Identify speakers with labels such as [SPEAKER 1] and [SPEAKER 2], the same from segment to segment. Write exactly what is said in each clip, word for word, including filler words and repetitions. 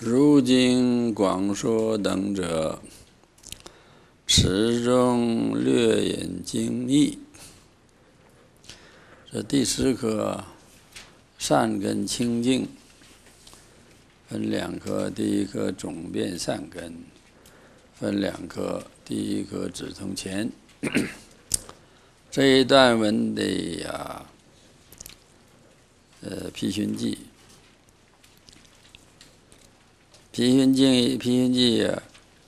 [SPEAKER 1] 如今广说等者，词中略引经义。这第十课善根清净分两科，第一科总变善根分两科，第一科只从前。这一段文的呀，呃，批寻记，批寻记，批寻记啊，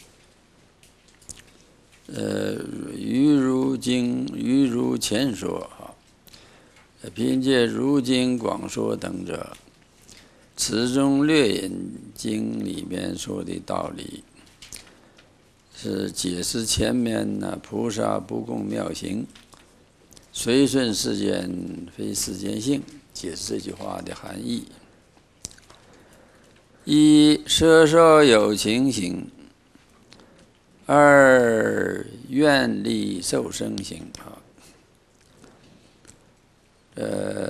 [SPEAKER 1] 呃，于如经，于如前说啊，批寻界如经广说等者，此中略引经里面说的道理，是解释前面呢，菩萨不共妙行，随顺世间非世间性，解释这句话的含义。一摄受有情行，二愿力受生行啊。呃，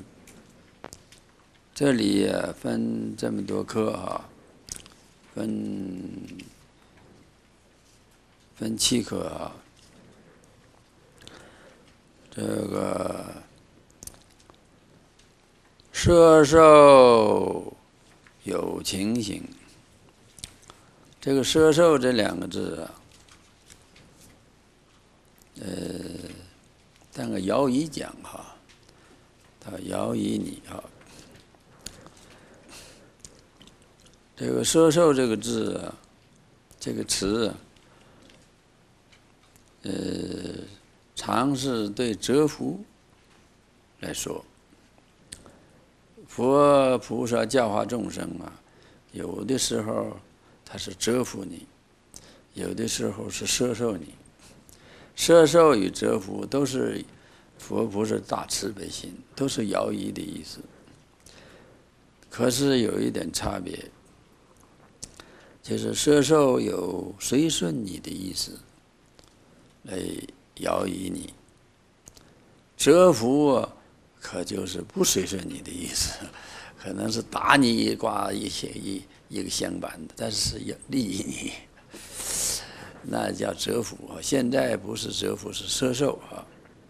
[SPEAKER 1] 这里啊分这么多科啊，分分七科啊。这个摄受有情行，这个摄受这两个字啊，呃，当个摇椅讲哈，他摇椅你哈，这个摄受这个字啊，这个词啊，呃。常是对折服来说，佛菩萨教化众生啊，有的时候他是折服你，有的时候是摄受你。摄受与折服都是佛菩萨大慈悲心，都是摇椅的意思。可是有一点差别，就是摄受有随顺你的意思，来摇椅你，折服啊，可就是不随顺你的意思，可能是打你一刮一些一一个香板的，但是要利益你，那叫折服啊。现在不是折服，是摄受啊。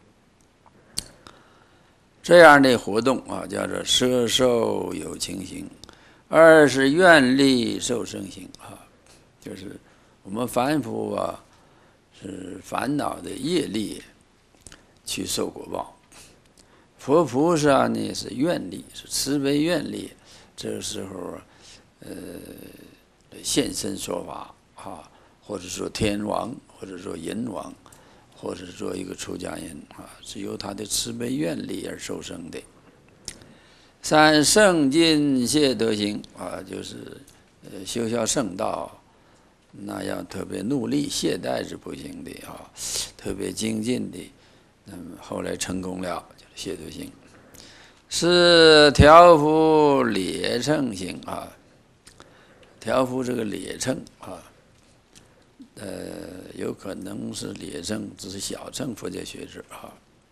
[SPEAKER 1] 这样的活动啊，叫做摄受有情行。二是愿力受生行啊，就是我们凡夫啊。是烦恼的业力去受果报，佛菩萨呢是愿力，是慈悲愿力。这个时候，呃，现身说法啊，或者说天王，或者说人王，或者说一个出家人啊，是由他的慈悲愿力而受生的。三圣尽谢德行啊，就是呃修效圣道。那要特别努力，懈怠是不行的啊，特别精进的，那么后来成功了，就是谢德行。是调伏劣乘行啊，调伏这个劣乘啊，呃，有可能是劣乘，只是小乘佛教学者啊，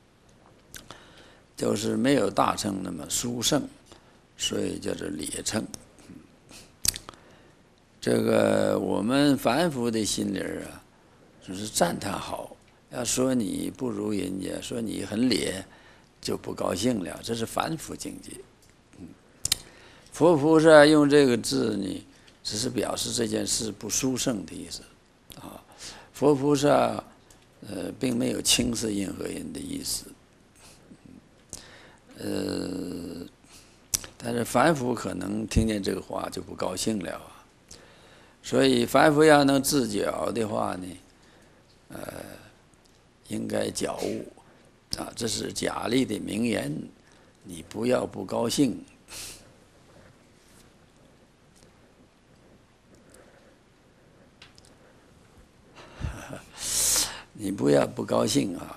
[SPEAKER 1] 就是没有大乘那么殊胜，所以叫做劣乘。这个我们凡夫的心里啊，就是赞叹好，要说你不如人家，说你很劣，就不高兴了，这是凡夫境界。嗯，佛菩萨用这个字呢，只是表示这件事不殊胜的意思啊。佛菩萨呃，并没有轻视任何人的意思。呃，但是凡夫可能听见这个话就不高兴了。所以凡夫要能自觉的话呢，呃，应该觉悟啊，这是贾利的名言，你不要不高兴。你不要不高兴啊！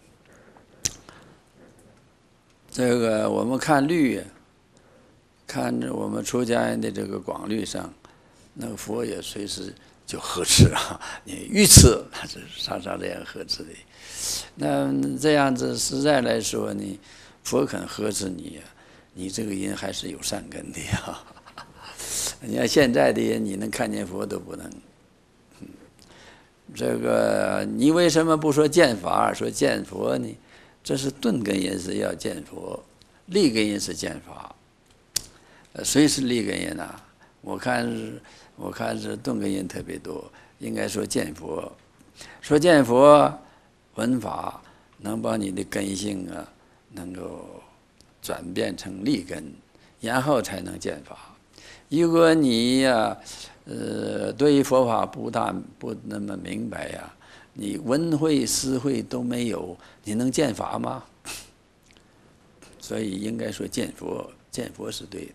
[SPEAKER 1] 这个我们看律，看着我们出家人的这个广律上。那个佛也随时就呵斥啊，你愚痴，是常常这样呵斥的。那这样子实在来说呢，佛肯呵斥你，你这个人还是有善根的呀。 你看现在的人，你能看见佛都不能。嗯，这个你为什么不说见法，说见佛呢？这是顿根人是要见佛，立根人是见法。呃，谁是立根人呐、啊？我看是，我看是顿根人特别多，应该说见佛。说见佛，闻法能把你的根性啊，能够转变成立根，然后才能见法。如果你呀、啊，呃，对于佛法不大不那么明白呀、啊，你闻慧思慧都没有，你能见法吗？所以应该说见佛，见佛是对的。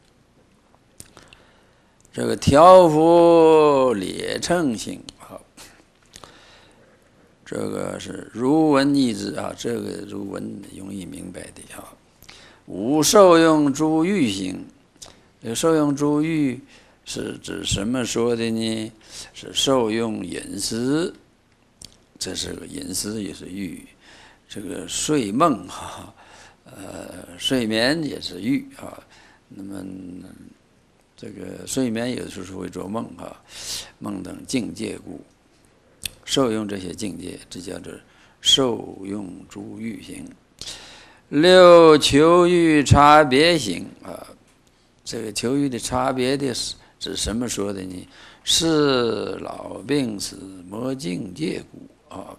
[SPEAKER 1] 这个调伏劣乘性啊，这个是如闻意志啊，这个如闻容易明白的啊。无受用诸欲行，这个受用诸欲是指什么说的呢？是受用饮食，这是个饮食也是欲，这个睡梦哈，呃，睡眠也是欲啊。那么这个睡眠有的时候会做梦啊，梦等境界故，受用这些境界，这叫做受用诸欲行。六求欲差别行啊，这个求欲的差别的是指什么说的呢？是老病死魔境界故啊。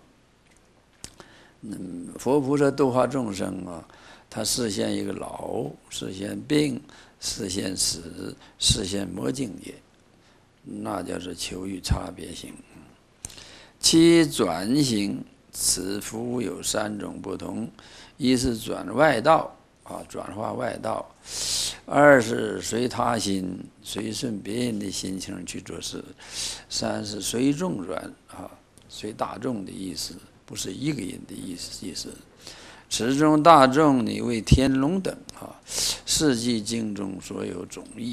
[SPEAKER 1] 嗯，佛菩萨度化众生啊，他示现一个老，示现病，示现死，示现魔境界，那叫做求欲差别行。其转行，此服有三种不同：一是转外道啊，转化外道；二是随他心，随顺别人的心情去做事；三是随众转啊，随大众的意思，不是一个人的意思意思。此中大众你为天龙等啊，世纪经中所有总义。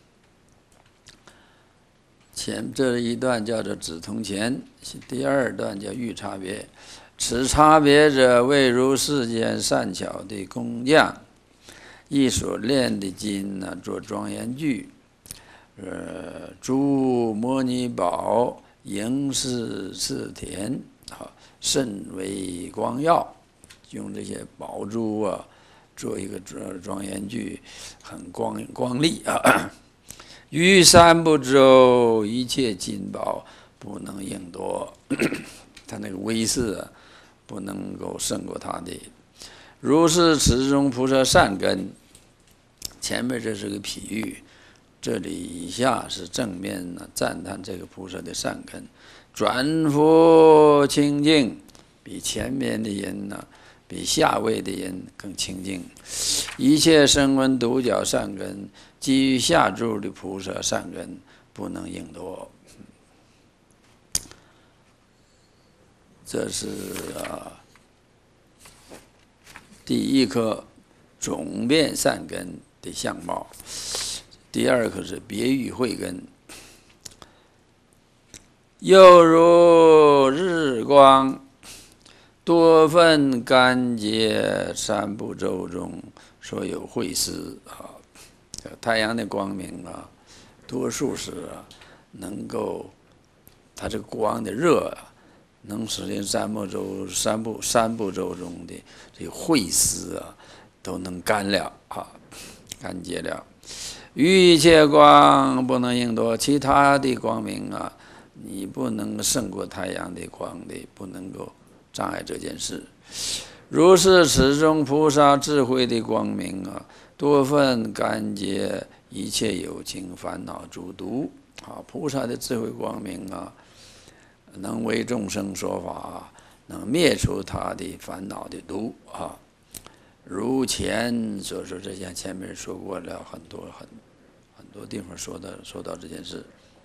[SPEAKER 1] 前这一段叫做指通前，第二段叫欲差别。此差别者，谓如世间善巧的工匠，以所炼的金呢，做庄严具，呃，诸摩尼宝迎饰赐田，啊，甚为光耀。用这些宝珠啊，做一个庄严具，很光光丽啊。于三不周，一切金宝不能应夺，他那个威势啊，不能够胜过他的。如是此中菩萨善根，前面这是个譬喻，这里以下是正面呢，赞叹这个菩萨的善根。转佛清净，比前面的人呢，比下位的人更清净。一切声闻独角善根，基于下住的菩萨善根，不能应夺。这是啊，第一颗总变善根的相貌，第二颗是别于慧根。又如日光，多分干结三部洲中所有慧思啊，太阳的光明啊，多数是啊，能够它这个光的热啊，能使这三部洲三部三部洲中的这个慧思啊，都能干了啊，干结了。于一切光不能应夺，其他的光明啊，你不能胜过太阳的光的，不能够障碍这件事。如是此中菩萨智慧的光明啊，多分干结一切有情烦恼诸毒啊，菩萨的智慧光明啊，能为众生说法，能灭除他的烦恼的毒啊。如前所说，这些前面说过了很多很很多地方说到说到这件事。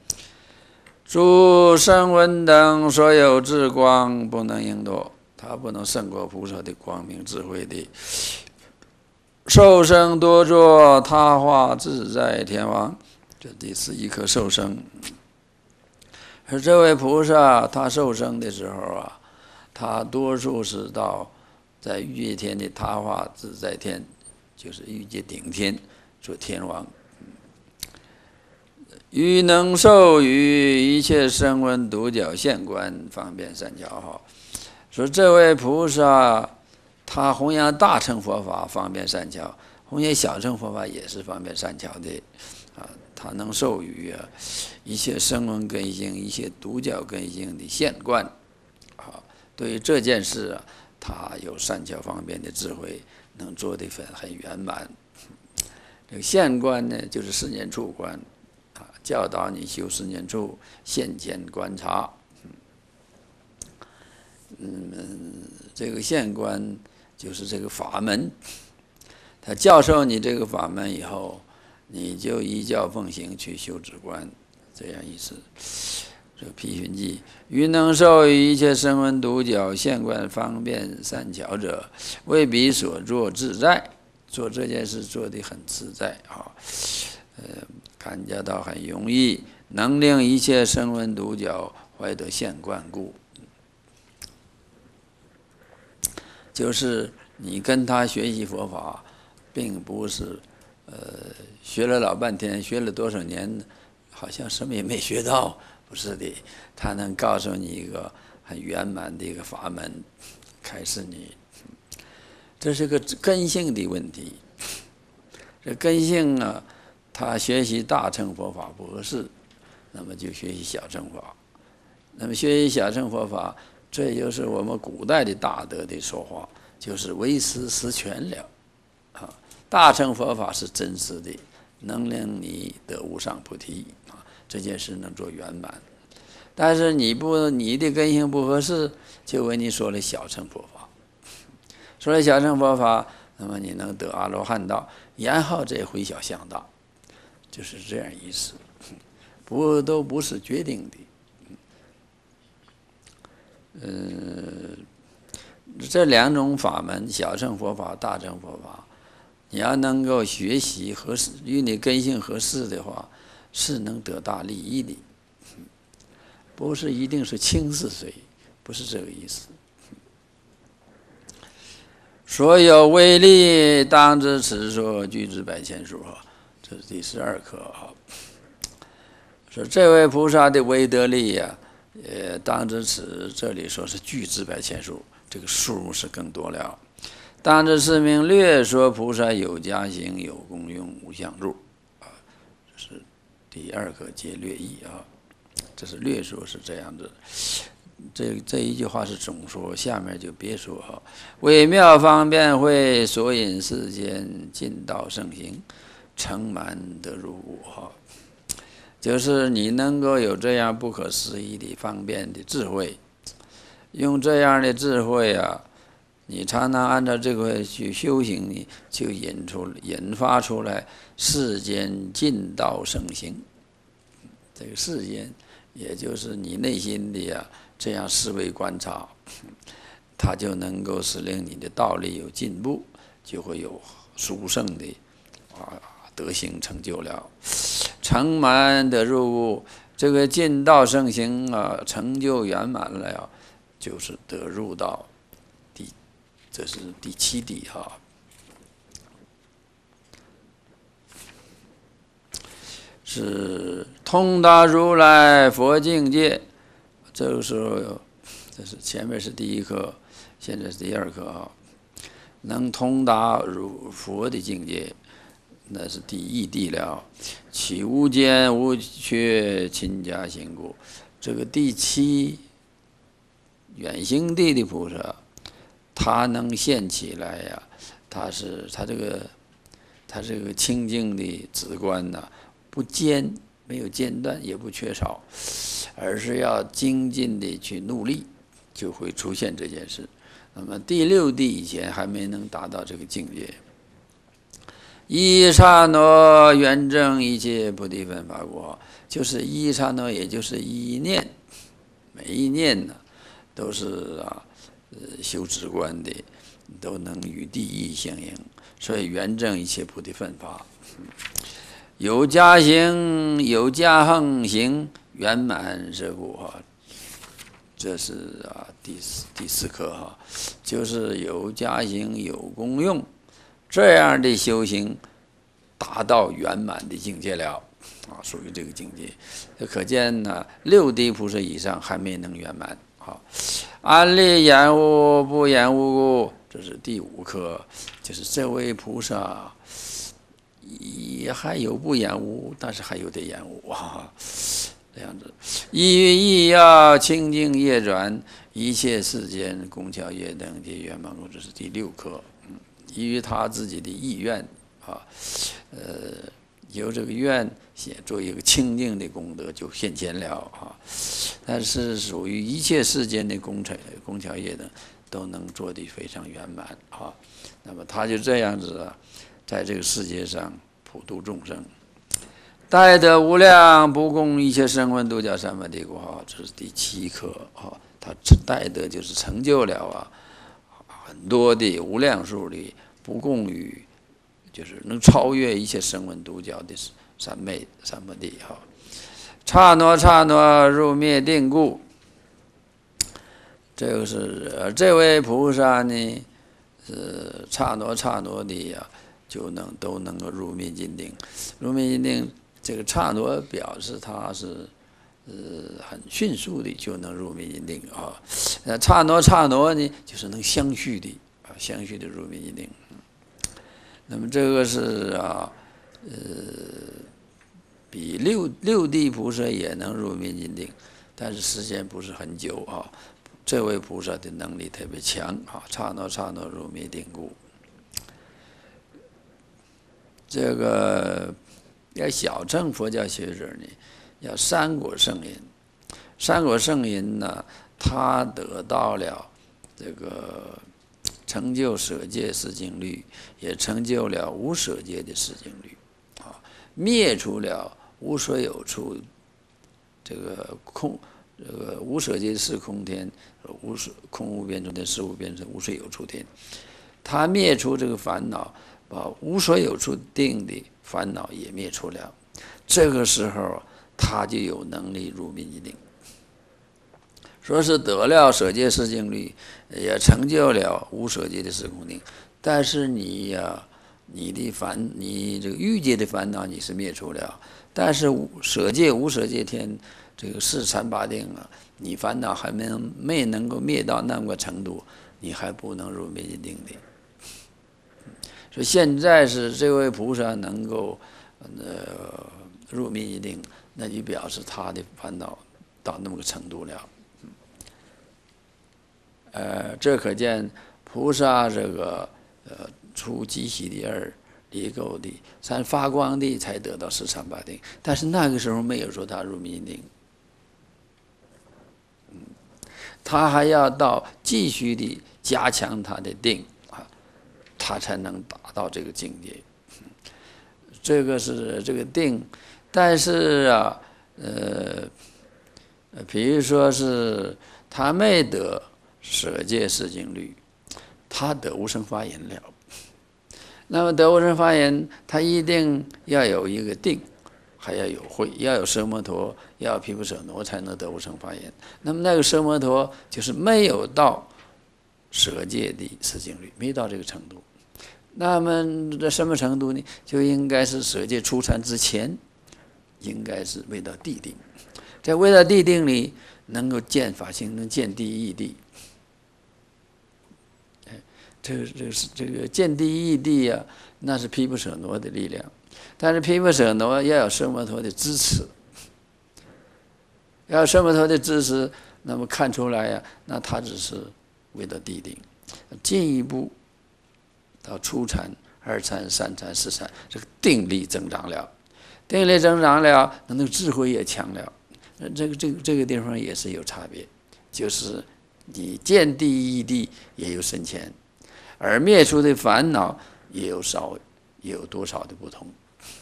[SPEAKER 1] 诸声闻等所有智光不能应夺，他不能胜过菩萨的光明智慧的。受生多作他化自在天王，这第十一颗受生。而这位菩萨他受生的时候啊，他多数是到在欲界天的他化自在天，就是欲界顶天做天王。 于能授予一切声闻独角现观方便善巧哈。说这位菩萨，他弘扬大乘佛法方便善巧，弘扬小乘佛法也是方便善巧的啊。他能授予啊一切声闻根性、一切独角根性的现观啊。对于这件事啊，他有善巧方便的智慧，能做得很很圆满。这个现观呢，就是四念处观。教导你修四念处，现前观察。嗯，这个现观就是这个法门。他教授你这个法门以后，你就依教奉行去修止观，这样意思。这个批寻记，于能授予一切声闻独角现观方便善巧者，为彼所作自在。做这件事做得很自在啊，呃。感觉到很容易，能令一切声闻独角怀得现观故。就是你跟他学习佛法，并不是呃学了老半天，学了多少年，好像什么也没学到，不是的。他能告诉你一个很圆满的一个法门，开始你，这是个根性的问题。这根性啊。他学习大乘佛法不合适，那么就学习小乘法。那么学习小乘佛法，这就是我们古代的大德的说法，就是唯识实全了。啊，大乘佛法是真实的，能令你得无上菩提啊，这件事能做圆满。但是你不，你的根性不合适，就为你说了小乘佛法。说了小乘佛法，那么你能得阿罗汉道，然后再回小向道。就是这样意思，不都不是决定的。呃，这两种法门，小乘佛法、大乘佛法，你要能够学习合适，与你根性合适的话，是能得大利益的。不是一定是轻视谁，不是这个意思。所有威力，当知此说具之百千数哈。这是第十二课啊。说这位菩萨的威德力呀、啊，呃，当知此，这里说是具之百千数，这个数目是更多了。当知是名略说菩萨有家行，有功用，无相入啊。这是第二课皆略译啊。这是略说是这样子。这这一句话是总说，下面就别说哈。微妙方便会，所引世间尽道盛行。成满得入悟哈，就是你能够有这样不可思议的方便的智慧，用这样的智慧啊，你常常按照这个去修行，你就引出引发出来世间尽道盛行。这个世间，也就是你内心的呀、啊，这样思维观察，它就能够使令你的道力有进步，就会有殊胜的啊。德行成就了，成满得入悟，这个尽道盛行啊，成就圆满了呀，就是得入道第，这是第七地哈。是通达如来佛境界，这个时候，这是前面是第一课，现在是第二课啊，能通达如佛的境界。那是第一地了，其无间无缺，勤加行故。这个第七远行地的菩萨，他能现起来呀、啊，他是他这个他这个清净的止观呐、啊，不间，没有间断，也不缺少，而是要精进的去努力，就会出现这件事。那么第六地以前还没能达到这个境界。一刹那圆证一切菩提分法果，就是一刹那，也就是一念，每一念呢，都是啊，呃，修止观的，都能与第一相应，所以圆证一切菩提分法，有加行，有加横行，圆满是故哈。这是啊，第四第四课哈，就是有加行，有功用。这样的修行， 达到圆满的境界了，啊，属于这个境界。可见呢，六地菩萨以上还没能圆满。啊，安立言无不言无故，这是第五科，就是这位菩萨也还有不言无，但是还有点言无啊，这样子。意于意要清净业转，一切世间工巧业等皆圆满故，这是第六科。嗯，依于他自己的意愿啊，呃，有这个愿写做一个清净的功德就现前了啊。但是属于一切世间的工程工巧业等都能做得非常圆满啊。那么他就这样子啊，在这个世界上普度众生，待得无量不共一切声闻度假三摩地故啊，这是第七课啊。他待得就是成就了啊很多的无量数的不共于，就是能超越一切声闻度假的三昧三摩地哈。刹那刹那入灭定故，这个是这位菩萨呢，是刹那刹那的呀，就能都能够入灭尽定。入灭尽定，这个刹那表示他是呃很迅速的就能入灭尽定啊。那刹那刹那呢，就是能相续的啊，相续的入灭尽定。那么这个是啊，呃。比六六地菩萨也能入灭尽定，但是时间不是很久啊。这位菩萨的能力特别强啊，刹那刹那入灭定故。这个要小乘佛教学者呢，要三果圣因。三果圣因呢，他得到了这个成就舍戒四静虑，也成就了无舍戒的四静虑啊，灭除了无所有处，这个空，这个无舍戒是空天，无所空无边处天，实无边处无所有处天。他灭除这个烦恼，把无所有处定的烦恼也灭除了。这个时候，他就有能力入灭尽定。说是得了舍戒四静虑，也成就了无舍戒的四空定，但是你呀、啊，你的烦，你这个欲界的烦恼你是灭除了。但是舍戒无舍戒天，这个四禅八定啊，你烦恼还没没能够灭到那个程度，你还不能入灭尽定的。所以现在是这位菩萨能够呃入灭尽定，那就表示他的烦恼到那么个程度了。呃，这可见菩萨这个呃出极喜的二。离垢的三发光的才得到四禅八定，但是那个时候没有说他入灭尽定，嗯，他还要到继续的加强他的定啊，他才能达到这个境界。嗯、这个是这个定，但是啊，呃，比如说是他没得舍戒四静虑，他得无生法忍了。那么得无生法忍，他一定要有一个定，还要有慧，要有奢摩陀，要有毗婆舍那才能得无生法忍。那么那个奢摩陀就是没有到舍戒的四静虑，没到这个程度。那么在什么程度呢？就应该是舍戒初禅之前，应该是未到地定，在未到地定里能够见法性，能见地义谛。这个这个是这个见地义谛啊，那是毗婆舍那的力量，但是毗婆舍那要有奢摩陀的支持，要有奢摩陀的支持，那么看出来呀、啊，那他只是为了地定，进一步到初禅、二禅、三禅、四禅，这个定力增长了，定力增长了，那那个智慧也强了，这个这个这个地方也是有差别，就是你见地义谛也有深浅。而灭除的烦恼也有少，也有多少的不同。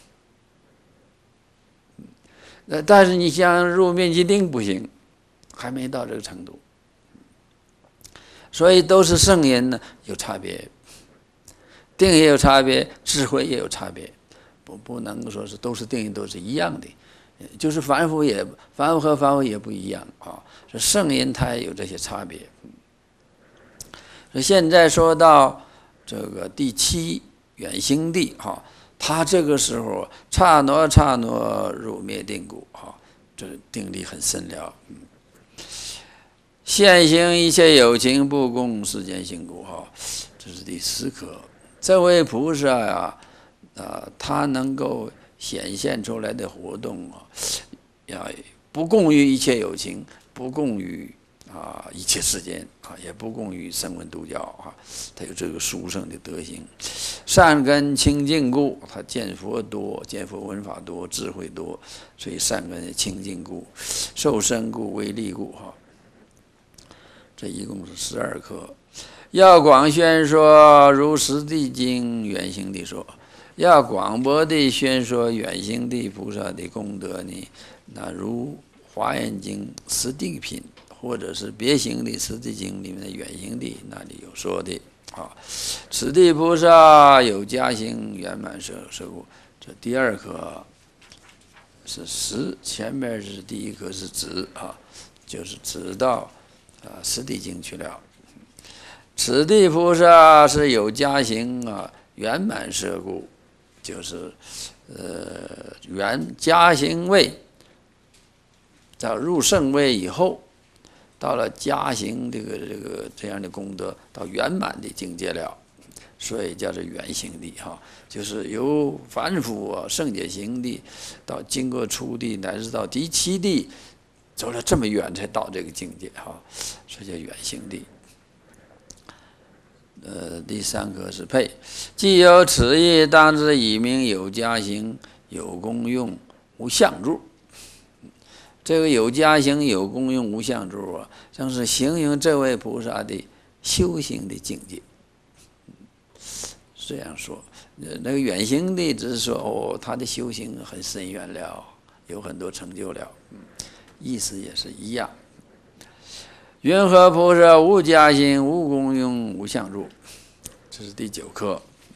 [SPEAKER 1] 那但是你想入灭尽定不行，还没到这个程度。所以都是圣因呢，有差别，定也有差别，智慧也有差别，不不能说是都是定因都是一样的，就是凡夫也凡夫和凡夫也不一样啊。这圣因它也有这些差别。现在说到这个第七远行地哈， 他这个时候刹那刹那入灭定故啊，这定力很深了。嗯，现行一切有情不共世间行故哈，这是第四课。这位菩萨呀，啊，他能够显现出来的活动啊，呀，不共于一切有情，不共于啊一切世间啊，也不共于声闻独教啊，他有这个殊胜的德行。善根清净故，他见佛多，见佛闻法多，智慧多，所以善根清净故，受身故，为利故哈。这一共是十二课。要广宣说如实地经远行地说，要广博地宣说远行地菩萨的功德呢，那如华严经十地品，或者是别行的十地经里面的远行地那里有说的啊。此地菩萨有加行圆满摄摄故，这第二课是实，前面是第一课是指啊，就是指到啊十地经去了。此地菩萨是有加行啊圆满摄故，就是呃圆加行位，到入圣位以后，到了加行这个这个这样的功德到圆满的境界了，所以叫做圆行地哈，就是由凡夫啊圣解行地到经过初地乃至到第七地，走了这么远才到这个境界哈，所以叫圆行地。呃，第三个是配，既有此意，当知以名有加行、有功用、无相助。这个有加行、有功用、无相助啊，正是形容这位菩萨的修行的境界。这样说，那个远行的只是说哦，他的修行很深远了，有很多成就了，嗯，意思也是一样。云何菩萨无加行、无功用、无相助？这是第九课。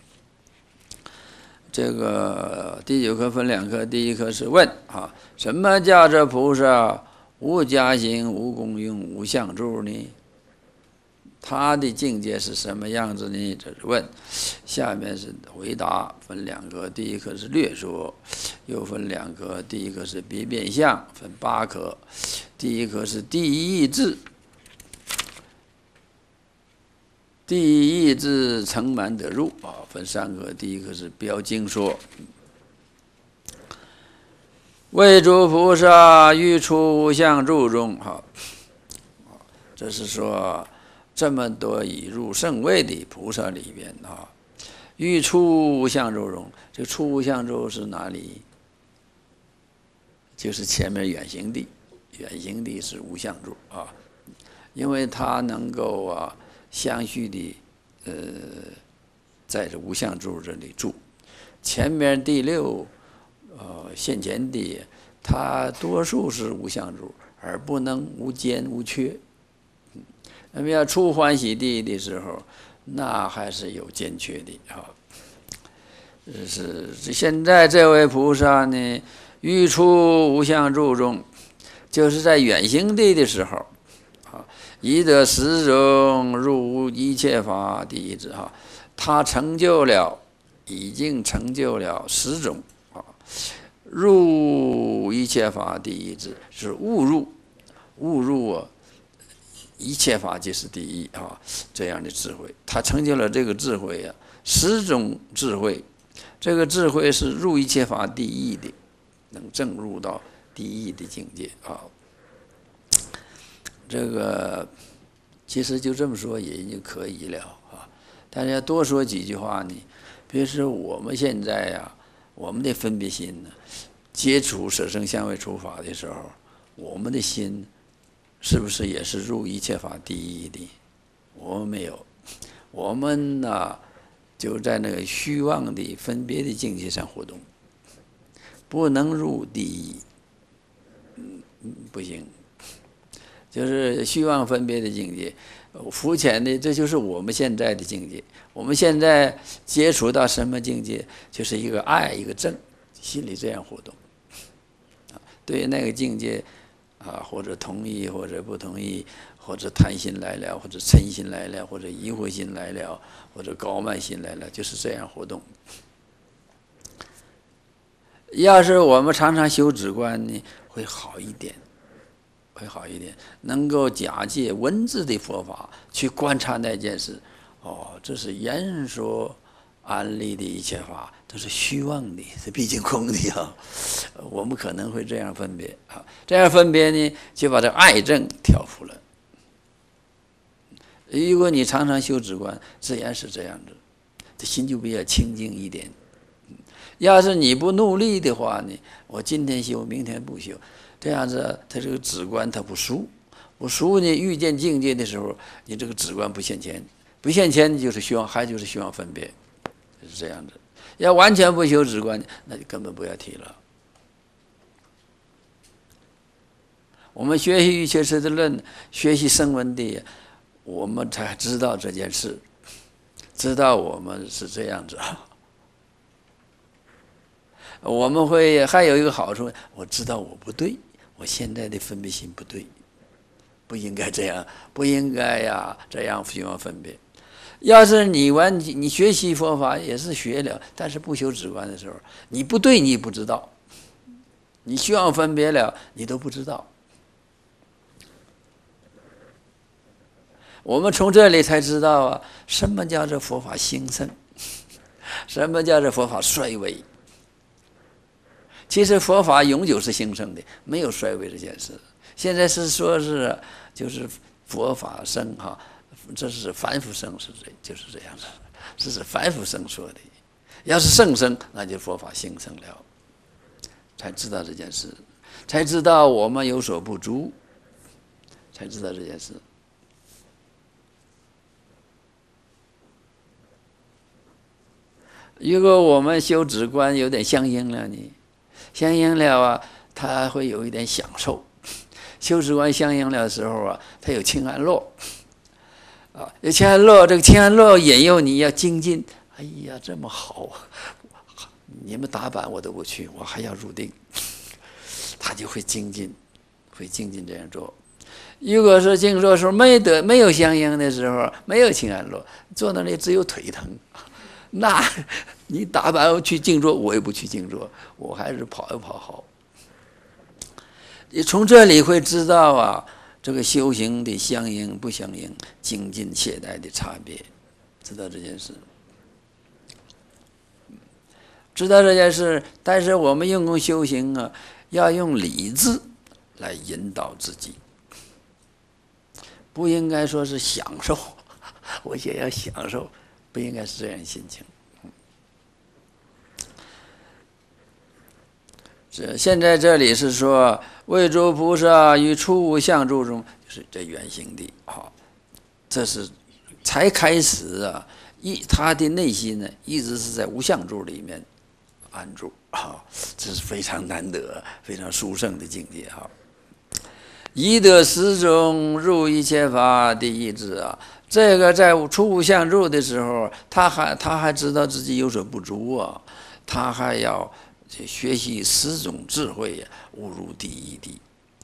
[SPEAKER 1] 这个第九课分两课，第一课是问啊，什么叫这菩萨无加行、无功用、无相助呢？他的境界是什么样子呢？这是问。下面是回答，分两课，第一课是略说，又分两课，第一课是别变相，分八课，第一课是第一义智。第一义智成满得入啊，分三个。第一个是标经说，为诸菩萨欲出无相助中哈，这是说这么多已入圣位的菩萨里边啊，欲出无相助中，这个出无相助是哪里？就是前面远行地，远行地是无相助啊，因为它能够啊。相续的，呃，在这无相助这里住，前面第六，呃，现前地，它多数是无相助，而不能无间无缺。那么要出欢喜地的时候，那还是有间缺的啊。是现在这位菩萨呢，欲出无相助中，就是在远行地的时候。以得十种入一切法第一智哈，他成就了，已经成就了十种啊，入一切法第一智是悟入，悟入啊，一切法即是第一啊，这样的智慧，他成就了这个智慧啊，十种智慧，这个智慧是入一切法第一的，能证入到第一的境界啊。这个其实就这么说也就可以了啊，但是要多说几句话呢。比如说我们现在呀、啊，我们的分别心呢，接触舍生相位处法的时候，我们的心是不是也是入一切法第一的？我们没有，我们呢、啊、就在那个虚妄的分别的境界上活动，不能入第一，嗯，不行。就是虚妄分别的境界，肤浅的，这就是我们现在的境界。我们现在接触到什么境界，就是一个爱，一个正，心里这样活动。对于那个境界，啊，或者同意，或者不同意，或者贪心来了，或者嗔心来了，或者疑惑心来了，或者高慢心来了，就是这样活动。 要是我们常常修止观呢，会好一点，会好一点，能够假借文字的佛法去观察那件事。哦，这是言说安立的一切法都是虚妄的，是毕竟空的啊。我们可能会这样分别啊，这样分别呢，就把这爱憎调伏了。如果你常常修止观，自然是这样子，这心就比较清净一点。要是你不努力的话呢，我今天修，明天不修，这样子，他这个止观他不熟，不熟呢，遇见境界的时候，你这个止观不现前，不现前就是虚妄，还就是虚妄分别，是这样子。要完全不修止观，那就根本不要提了。我们学习《瑜伽师地论》，学习声闻的，我们才知道这件事，知道我们是这样子。我们会还有一个好处，我知道我不对，我现在的分别心不对，不应该这样，不应该呀这样虚妄分别。要是你完你学习佛法也是学了，但是不修止观的时候，你不对你不知道，你虚妄分别了你都不知道。我们从这里才知道啊，什么叫做佛法兴盛，什么叫做佛法衰微。其实佛法永久是兴盛的，没有衰微这件事。现在是说是就是佛法生哈，这是凡夫生是这就是这样的，这是凡夫生说的。要是圣生，那就佛法兴盛了，才知道这件事，才知道我们有所不足，才知道这件事。如果我们修止观有点相应了呢？相应了啊，他会有一点享受。修止观相应了的时候啊，他有清安乐啊，有清安乐，这个清安乐引诱你要精进。哎呀，这么好，你们打板我都不去，我还要入定，他就会精进，会精进这样做。如果是静坐的时候没得没有相应的时候，没有清安乐，坐那里只有腿疼。那你打板我去静坐，我也不去静坐，我还是跑一跑好。你从这里会知道啊，这个修行的相应不相应、精进懈怠的差别，知道这件事，知道这件事。但是我们用功修行啊，要用理智来引导自己，不应该说是享受，我也要享受。不应该是这样心情。这现在这里是说，为诸菩萨于初无相住中，就是这原型的啊，这是才开始啊，一他的内心呢，一直是在无相住里面安住啊，这是非常难得、非常殊胜的境界哈。以得十种入一切法第一智啊。这个在初无相住的时候，他还他还知道自己有所不足啊，他还要学习十种智慧呀，悟入第一地，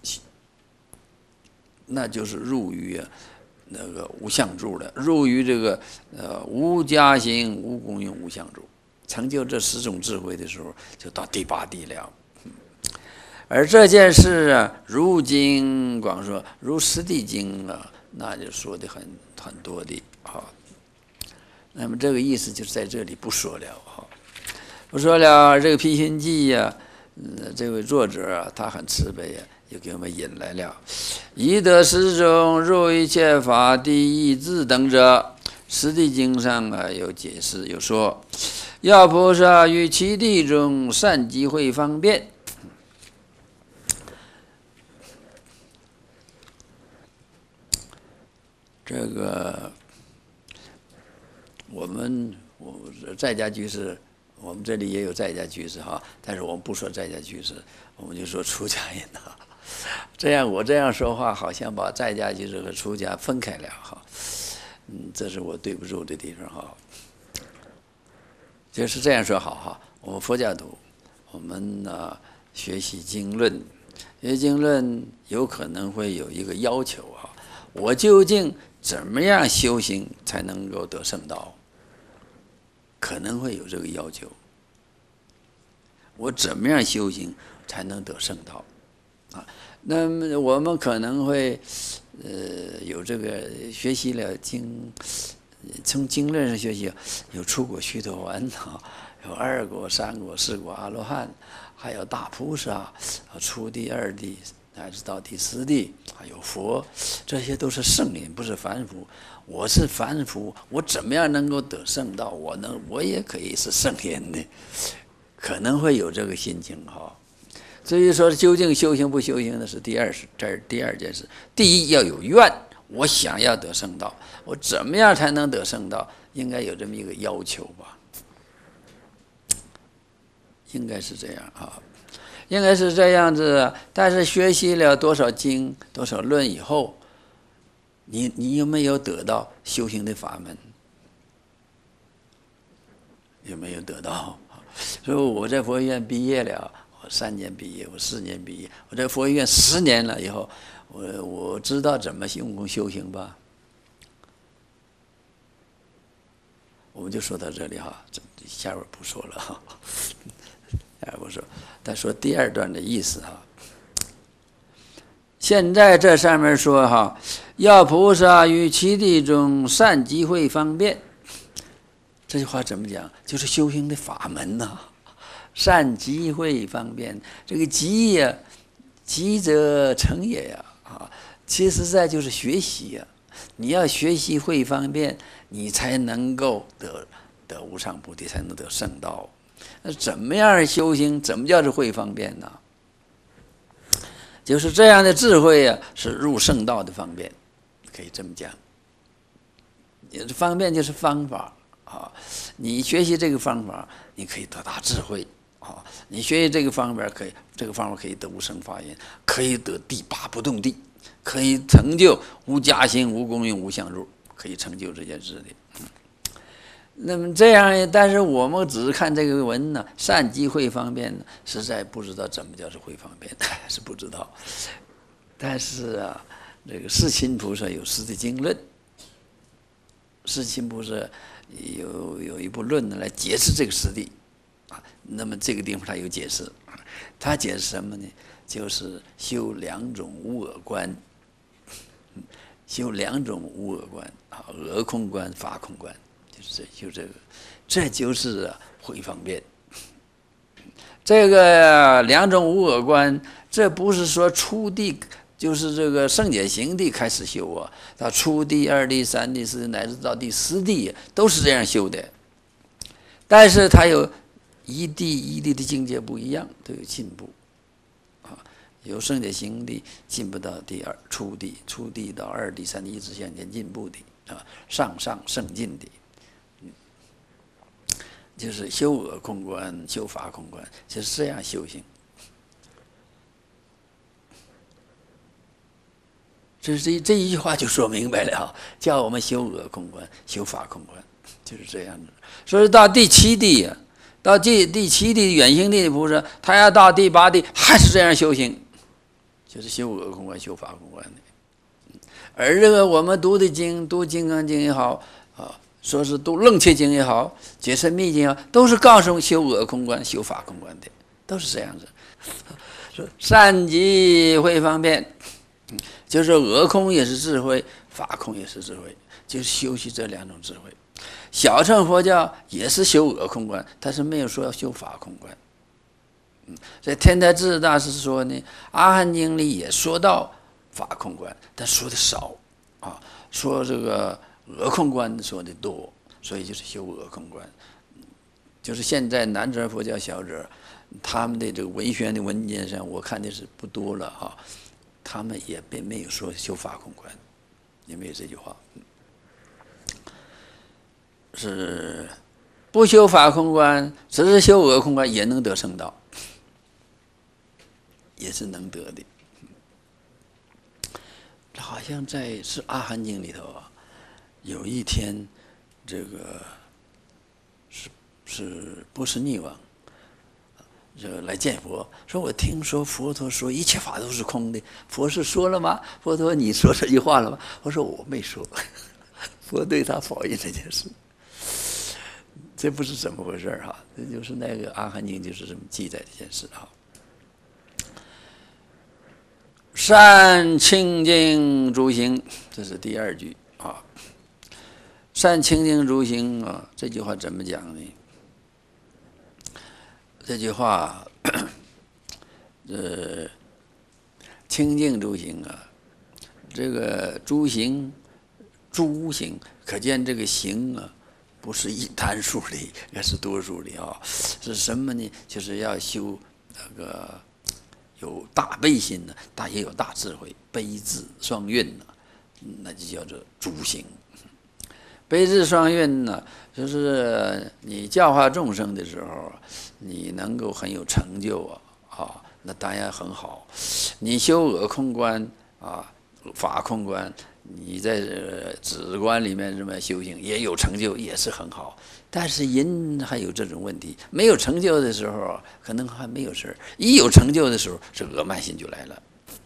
[SPEAKER 1] 那就是入于那个无相住了，入于这个呃无家行、无功用、无相住，成就这十种智慧的时候，就到第八地了。而这件事啊，如经广说，如实地经啊。那就说的很很多的啊，那么这个意思就在这里不说了哈，不说了。这个《毗心记》呀，嗯，这位作者啊，他很慈悲呀，又给我们引来了以得十种入一切法第一智等者，《实地经》上啊有解释，有说，要菩萨于其地中善机会方便。这个我们我在家居士，我们这里也有在家居士哈，但是我们不说在家居士，我们就说出家人哈。这样我这样说话，好像把在家居士和出家分开了哈。嗯，这是我对不住的地方哈。就是这样说好哈，我们佛教徒，我们呢学习经论，学经论有可能会有一个要求哈，我究竟怎么样修行才能够得圣道？可能会有这个要求。 我怎么样修行才能得圣道？啊，那么我们可能会呃有这个学习了经，从经论上学习，有出果须陀洹啊，有二果、三果、四果阿罗汉，还有大菩萨，初地、二地，乃至到第四地，还有佛，这些都是圣人，不是凡夫。我是凡夫，我怎么样能够得圣道？我能，我也可以是圣人的，可能会有这个心情哈。至于说究竟修行不修行，那是第二事，这是第二件事。第一要有愿，我想要得圣道，我怎么样才能得圣道？应该有这么一个要求吧？应该是这样啊，应该是这样子。但是学习了多少经、多少论以后，你你有没有得到修行的法门？有没有得到？所以我在佛学院毕业了，我三年毕业，我四年毕业，我在佛学院十年了以后，我我知道怎么用功修行吧。我们就说到这里哈，下边不说了哈，下边不说，但说第二段的意思哈。现在这上面说哈，要菩萨于其地中善机会方便，这句话怎么讲？就是修行的法门呐、啊。善机会方便，这个机呀，机则成也呀啊，其实在就是学习呀。你要学习会方便，你才能够得得无上菩提，才能得圣道。那怎么样修行？怎么叫做会方便呢？就是这样的智慧呀、啊，是入圣道的方便，可以这么讲。方便就是方法啊，你学习这个方法，你可以得大智慧啊。你学习这个方法，可以这个方法可以得无生法忍，可以得第八不动地，可以成就无加行、无功用、无相入，可以成就这件事的。嗯那么这样，但是我们只是看这个文呢，善机会方便呢，实在不知道怎么叫是会方便，还是不知道。但是啊，这个世亲菩萨有诗的经论，世亲菩萨有有一部论呢来解释这个实地啊。那么这个地方他有解释，他解释什么呢？就是修两种无我观，修两种无我观啊，我空观、法空观。这就这个，这就是会方便。这个两种无我观，这不是说初地就是这个圣解行地开始修啊，到初地、二地、三地、四地，乃至到第四地，都是这样修的。但是它有一地一地的境界不一样，都有进步啊。由圣解行地进步到第二初地，初地到二地、三地，一直向前进步的啊，上上圣进的。就是修我空观，修法空观，就是这样修行。这这这一句话就说明白了，叫我们修我空观，修法空观，就是这样的。所以到第七地啊，到第第七地远行地的菩萨，他要到第八地还是这样修行，就是修我空观，修法空观的。而这个我们读的经，读《金刚经》也好啊。说是读楞伽经也好，解深密经也好，都是告诉修我空观、修法空观的，都是这样子。说善机会方便，就是我空也是智慧，法空也是智慧，就是修习这两种智慧。小乘佛教也是修我空观，但是没有说要修法空观。嗯，所以天台智大师说呢，《阿含经》里也说到法空观，但说的少啊，说这个。我空观说的多，所以就是修我空观。就是现在南传佛教小者，他们的这个文宣的文件上，我看的是不多了哈，他们也并没有说修法空观，也没有这句话。是不修法空观，只是修我空观，也能得圣道，也是能得的。好像在是《阿含经》里头啊。有一天，这个是是波斯匿王，这个来见佛，说我听说佛陀说一切法都是空的，佛是说了吗？佛陀你说这句话了吗？我说我没说，佛对他否认这件事。 这不是怎么回事哈？这就是那个《阿含经》就是这么记载这件事哈。善清净诸行，这是第二句啊。善清净诸行啊，这句话怎么讲呢？这句话，呃，清净诸行啊，这个诸行，诸行，可见这个行啊，不是一单数的，也是多数的啊。是什么呢？就是要修那个有大悲心呢，大也有大智慧，悲智双运呢，那就叫做诸行。悲智双运呢，就是你教化众生的时候，你能够很有成就啊，啊，那当然很好。你修我空观啊，法空观，你在止观里面这么修行，也有成就，也是很好。但是人还有这种问题，没有成就的时候，可能还没有事儿；一有成就的时候，这恶慢心就来了。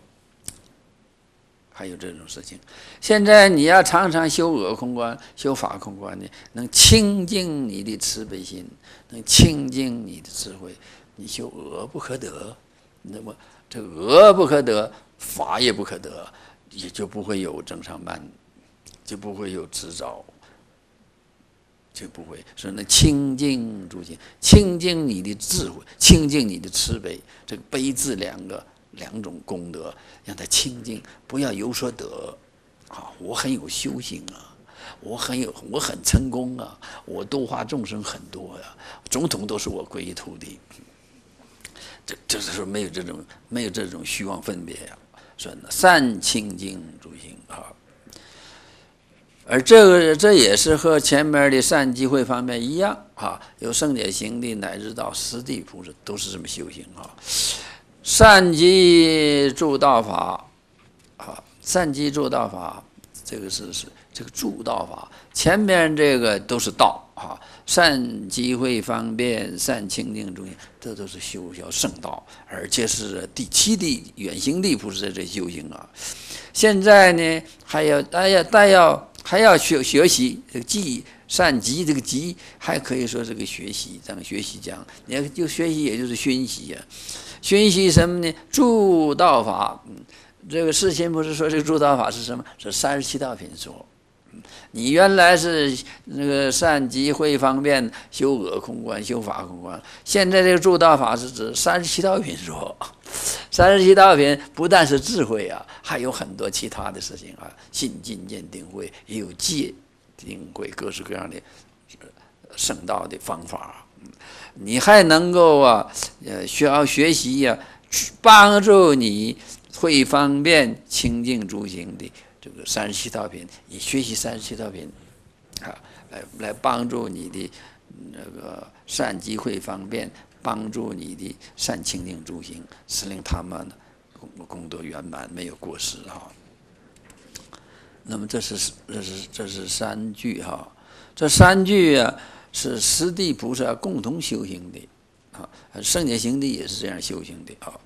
[SPEAKER 1] 还有这种事情，现在你要常常修我空观、修法空观呢，能清净你的慈悲心，能清净你的智慧。你修恶不可得，那么这恶不可得，法也不可得，也就不会有正常慢，就不会有执着，就不会。所以呢，清净诸行，清净你的智慧，清净你的慈悲，这个悲智两个。两种功德，让它清净，不要有所得啊！我很有修行啊，我很有，我很成功啊，我度化众生很多呀、啊，总统都是我皈依徒弟。这这是说没有这种没有这种虚妄分别呀、啊，说善清净诸行啊。而这个这也是和前面的善机会方面一样啊，有圣解行的乃至到十地菩萨都是这么修行啊。善机助道法，啊，善机助道法，这个是是这个助道法，前面这个都是道啊，善机会方便，善清净诸行，这都是修小圣道，而且是第七地远行地菩萨这修行啊。现在呢，还要大家大要还要学学习这个记善机，这个机还可以说是个学习，这样学习讲，你要就学习，也就是熏习啊。熏习什么呢？助道法，嗯，这个世亲不是说这个助道法是什么？是三十七道品说。你原来是那个善机会方便修我空观、修法空观，现在这个助道法是指三十七道品说。三十七道品不但是智慧啊，还有很多其他的事情啊，信进见定慧，也有戒定慧，各式各样的圣道的方法。你还能够啊，呃，需要学习呀、啊，帮助你会方便清净诸行的这个三十七道品，你学习三十七道品，啊，来来帮助你的那个善机会方便，帮助你的善清净诸行，使令他们功功德圆满，没有过失哈。那么这是这是这是三句哈，这三句啊。是十地菩萨共同修行的啊，圣解行地也是这样修行的啊。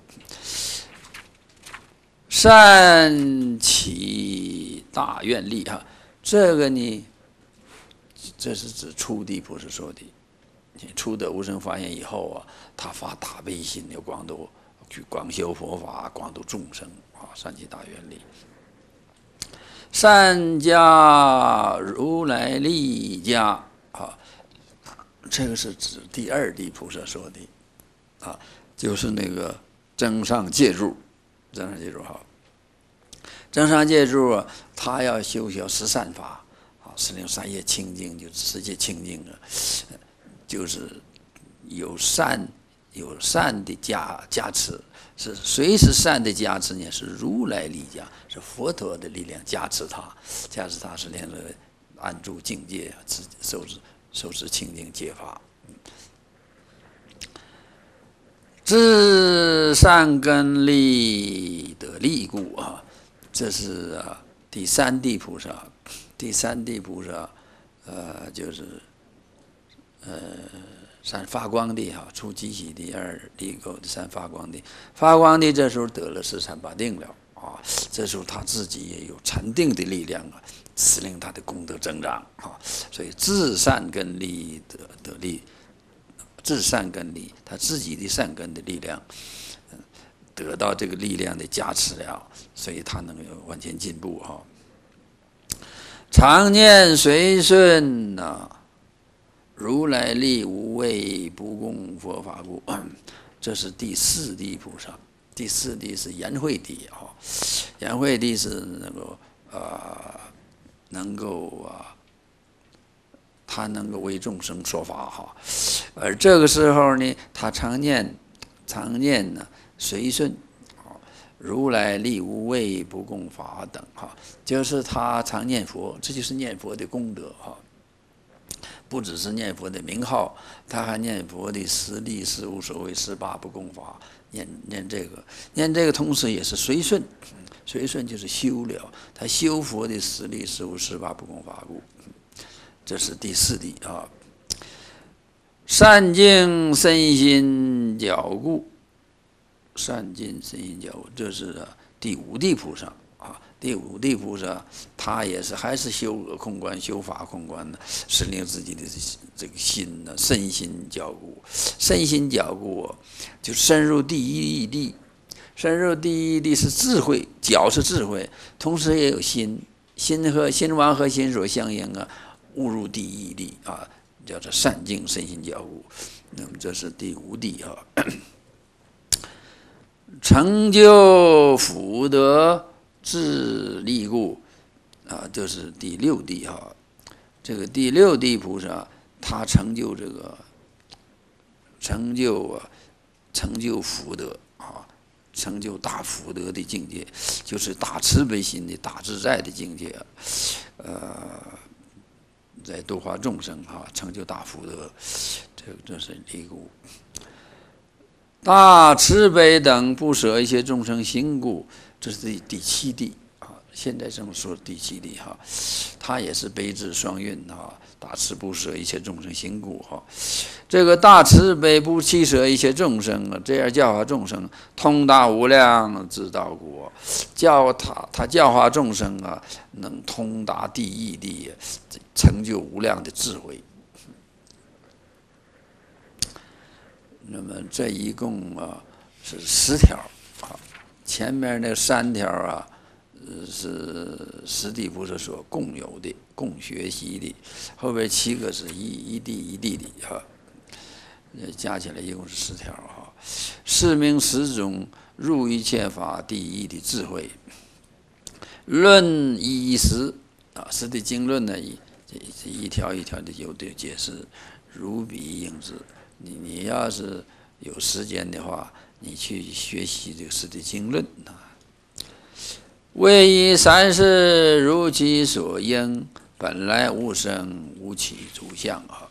[SPEAKER 1] 善起大愿力哈，这个呢，这是指初地菩萨说的。初得无生法眼以后啊，他发大悲心，要广度去广修佛法，广度众生啊，善起大愿力。善加如来力加啊。这个是指第二地菩萨说的，啊，就是那个增上戒住，增上戒住哈，增上戒住啊，他要修修十善法，啊，使令三业清净，就世界清净了，就是有善有善的加加持，是谁是善的加持呢？是如来力加，是佛陀的力量加持他，加持他是令人安住境界，受持。受持清净戒法，自善根利得利故啊，这是啊第三地菩萨，第三地菩萨，呃，就是呃三发光地哈，初集喜地，二利垢的三发光地，发光地这时候得了十善八定了啊，这时候他自己也有禅定的力量啊，使令他的功德增长啊。所以至善根力的的力，至善根力，他自己的善根的力量，得到这个力量的加持了，所以他能够往前进步哈。常念随顺呐，如来力无畏，不共佛法故。这是第四地菩萨。第四地是颜慧地哈，颜慧地是能够呃能够啊，他能够为众生说法哈，而这个时候呢，他常念常念呢随顺，如来力无畏，不共法等哈，就是他常念佛，这就是念佛的功德哈。不只是念佛的名号，他还念佛的实力、实无所谓、十八不共法，念念这个，念这个同时也是随顺，随顺就是修了，他修佛的实力、实无、十八不共法故，这是第四地啊。善净身心觉故，善尽身心觉悟，这是第五地菩萨啊。第五地菩萨，他也是还是修恶空观、修法空观的，是令自己的这个心呢，身心觉悟。身心觉悟就深入第一义谛，深入第一义谛是智慧，觉是智慧，同时也有心，心和心王和心所相应啊，悟入第一义谛啊，叫做善净身心觉悟。那么这是第五谛啊。成就福德自利故啊，这是第六地哈。这个第六地菩萨，他成就这个成就啊，成就福德啊，成就大福德的境界，就是大慈悲心的大自在的境界。呃，在度化众生哈，成就大福德，这这是利故。大慈悲等不舍一切众生心故，这是第第七地啊。现在这么说第七地哈，它也是悲智双运哈。大慈不舍一切众生心故哈，这个大慈悲不弃舍一切众生啊，这样教化众生，通达无量之道故，教他他教化众生啊，能通达第一地，成就无量的智慧。那么这一共啊是十条啊，前面那三条啊，呃是十地菩萨所共有的、共学习的，后边七个是一一地一地的哈，加起来一共是十条哈。是名十种入一切法第一的智慧。论一时啊，十地经论呢，一一条一条的有的解释，如彼应之。你你要是有时间的话，你去学习这个《十地经论》啊。为以三世如其所应，本来无生无起诸相啊。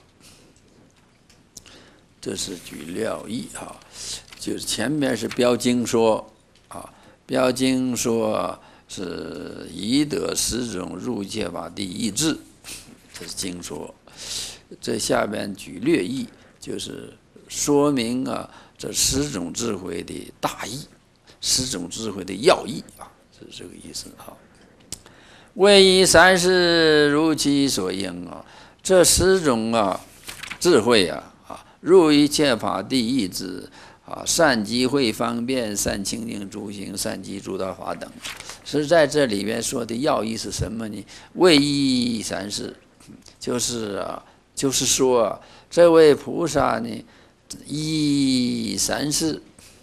[SPEAKER 1] 这是举料义啊，就是前面是标经说啊，标经说是以得十种入切法第一智，这是经说。这下边举略义。就是说明啊，这十种智慧的大义，十种智慧的要义啊，是这个意思啊。为以三世如其所应啊，这十种啊智慧啊啊，入一切法第一智啊，善机会方便，善清净诸行，善机诸道法等，是在这里边说的要义是什么呢？为以三世，就是啊，就是说啊。这位菩萨呢，一三世，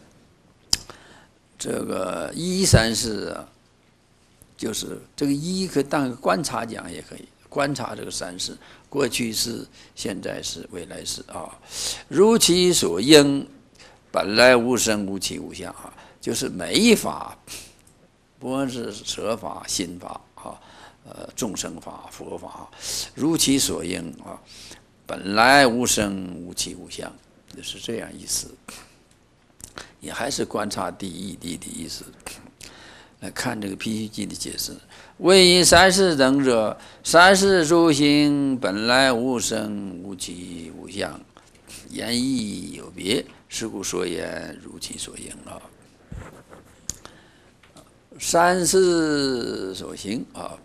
[SPEAKER 1] 这个一三世啊，就是这个一可以当个观察讲，也可以观察这个三世，过去式、现在式、未来式啊。如其所应，本来无生无起无相啊，就是每一法，不管是舍法、心法啊，呃，众生法、佛法，如其所应啊。本来无生无起无相，就是这样意思。也还是观察第一谛的意思。来看这个批须记的解释：为以三世等者，三世诸行本来无生无起无相，言义有别，是故说言如其所应啊。 三世所行啊，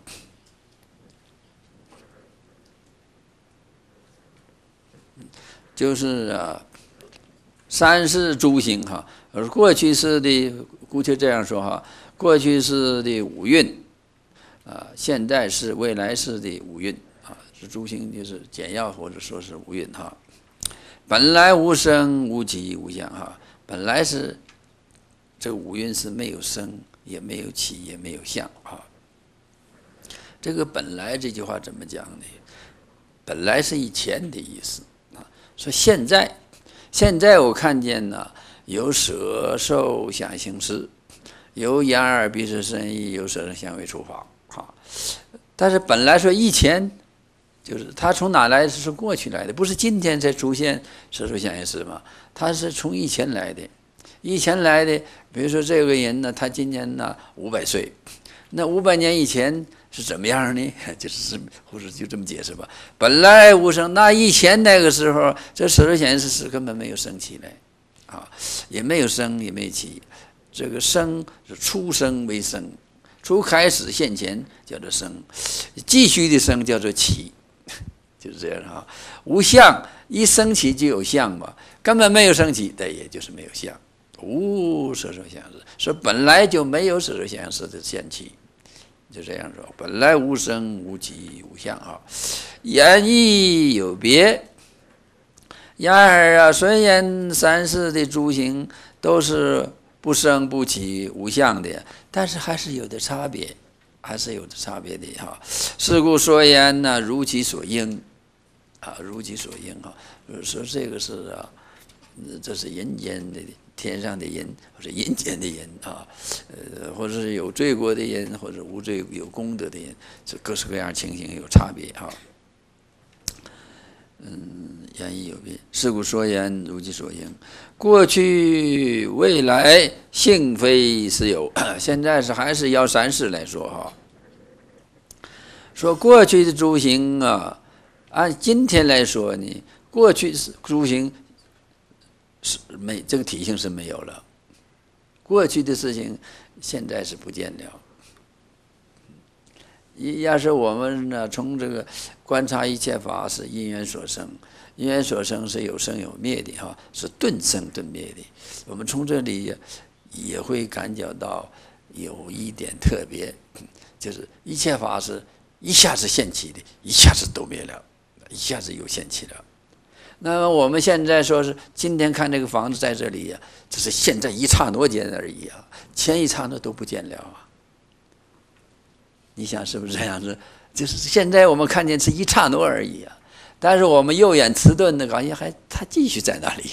[SPEAKER 1] 就是啊，三世诸行哈，而过去式的姑且这样说哈，过去式的五蕴啊，现在是未来式的五蕴啊，是诸行就是简要或者说是五蕴哈。本来无生无起无相哈，本来是这个五蕴是没有生也没有起也没有相啊。这个本来这句话怎么讲呢？本来是以前的意思啊，说现在现在我看见呢，有色受想行识，有眼耳鼻舌身意，有色声香味触法啊。但是本来说以前，就是它从哪来？是过去来的，不是今天才出现色受想行识嘛？它是从以前来的，以前来的。比如说这个人呢，他今年呢五百岁，那五百年以前是怎么样呢？就是或者就这么解释吧。本来无生，那以前那个时候，这色受想行识是根本没有生起来，啊，也没有生，也没有起。这个生是出生为生，初开始现前叫做生，继续的生叫做起。就是这样啊，无相一升起就有相嘛，根本没有升起，但也就是没有相，无色受想行识，说本来就没有色受想行识的现起，就这样说，本来无生无起无相啊，言意有别。然而啊，虽然三世的诸行都是不生不起无相的，但是还是有的差别，还是有的差别的哈。是故说言呢，如其所应。啊，如其所应啊，说这个是啊，这是人间的天上的人，或者阴间的人啊，呃，或者是有罪过的人，或者无罪有功德的人，这各式各样情形有差别哈。嗯，言意有别，是故说言如其所应。过去未来性非实有，现在是还是要三世来说哈。说过去的诸行啊。按今天来说呢，过去是诸行是没这个体性是没有了，过去的事情现在是不见了。要是我们呢，从这个观察一切法是因缘所生，因缘所生是有生有灭的哈，是顿生顿灭的。我们从这里也会感觉到有一点特别，就是一切法是一下子现起的，一下子都灭了。一下子又现起了。那么我们现在说是今天看这个房子在这里呀、啊，只是现在一刹那间而已啊，前一刹那都不见了啊。你想是不是这样子？就是现在我们看见是一刹那而已啊，但是我们右眼迟钝的感觉还它继续在那里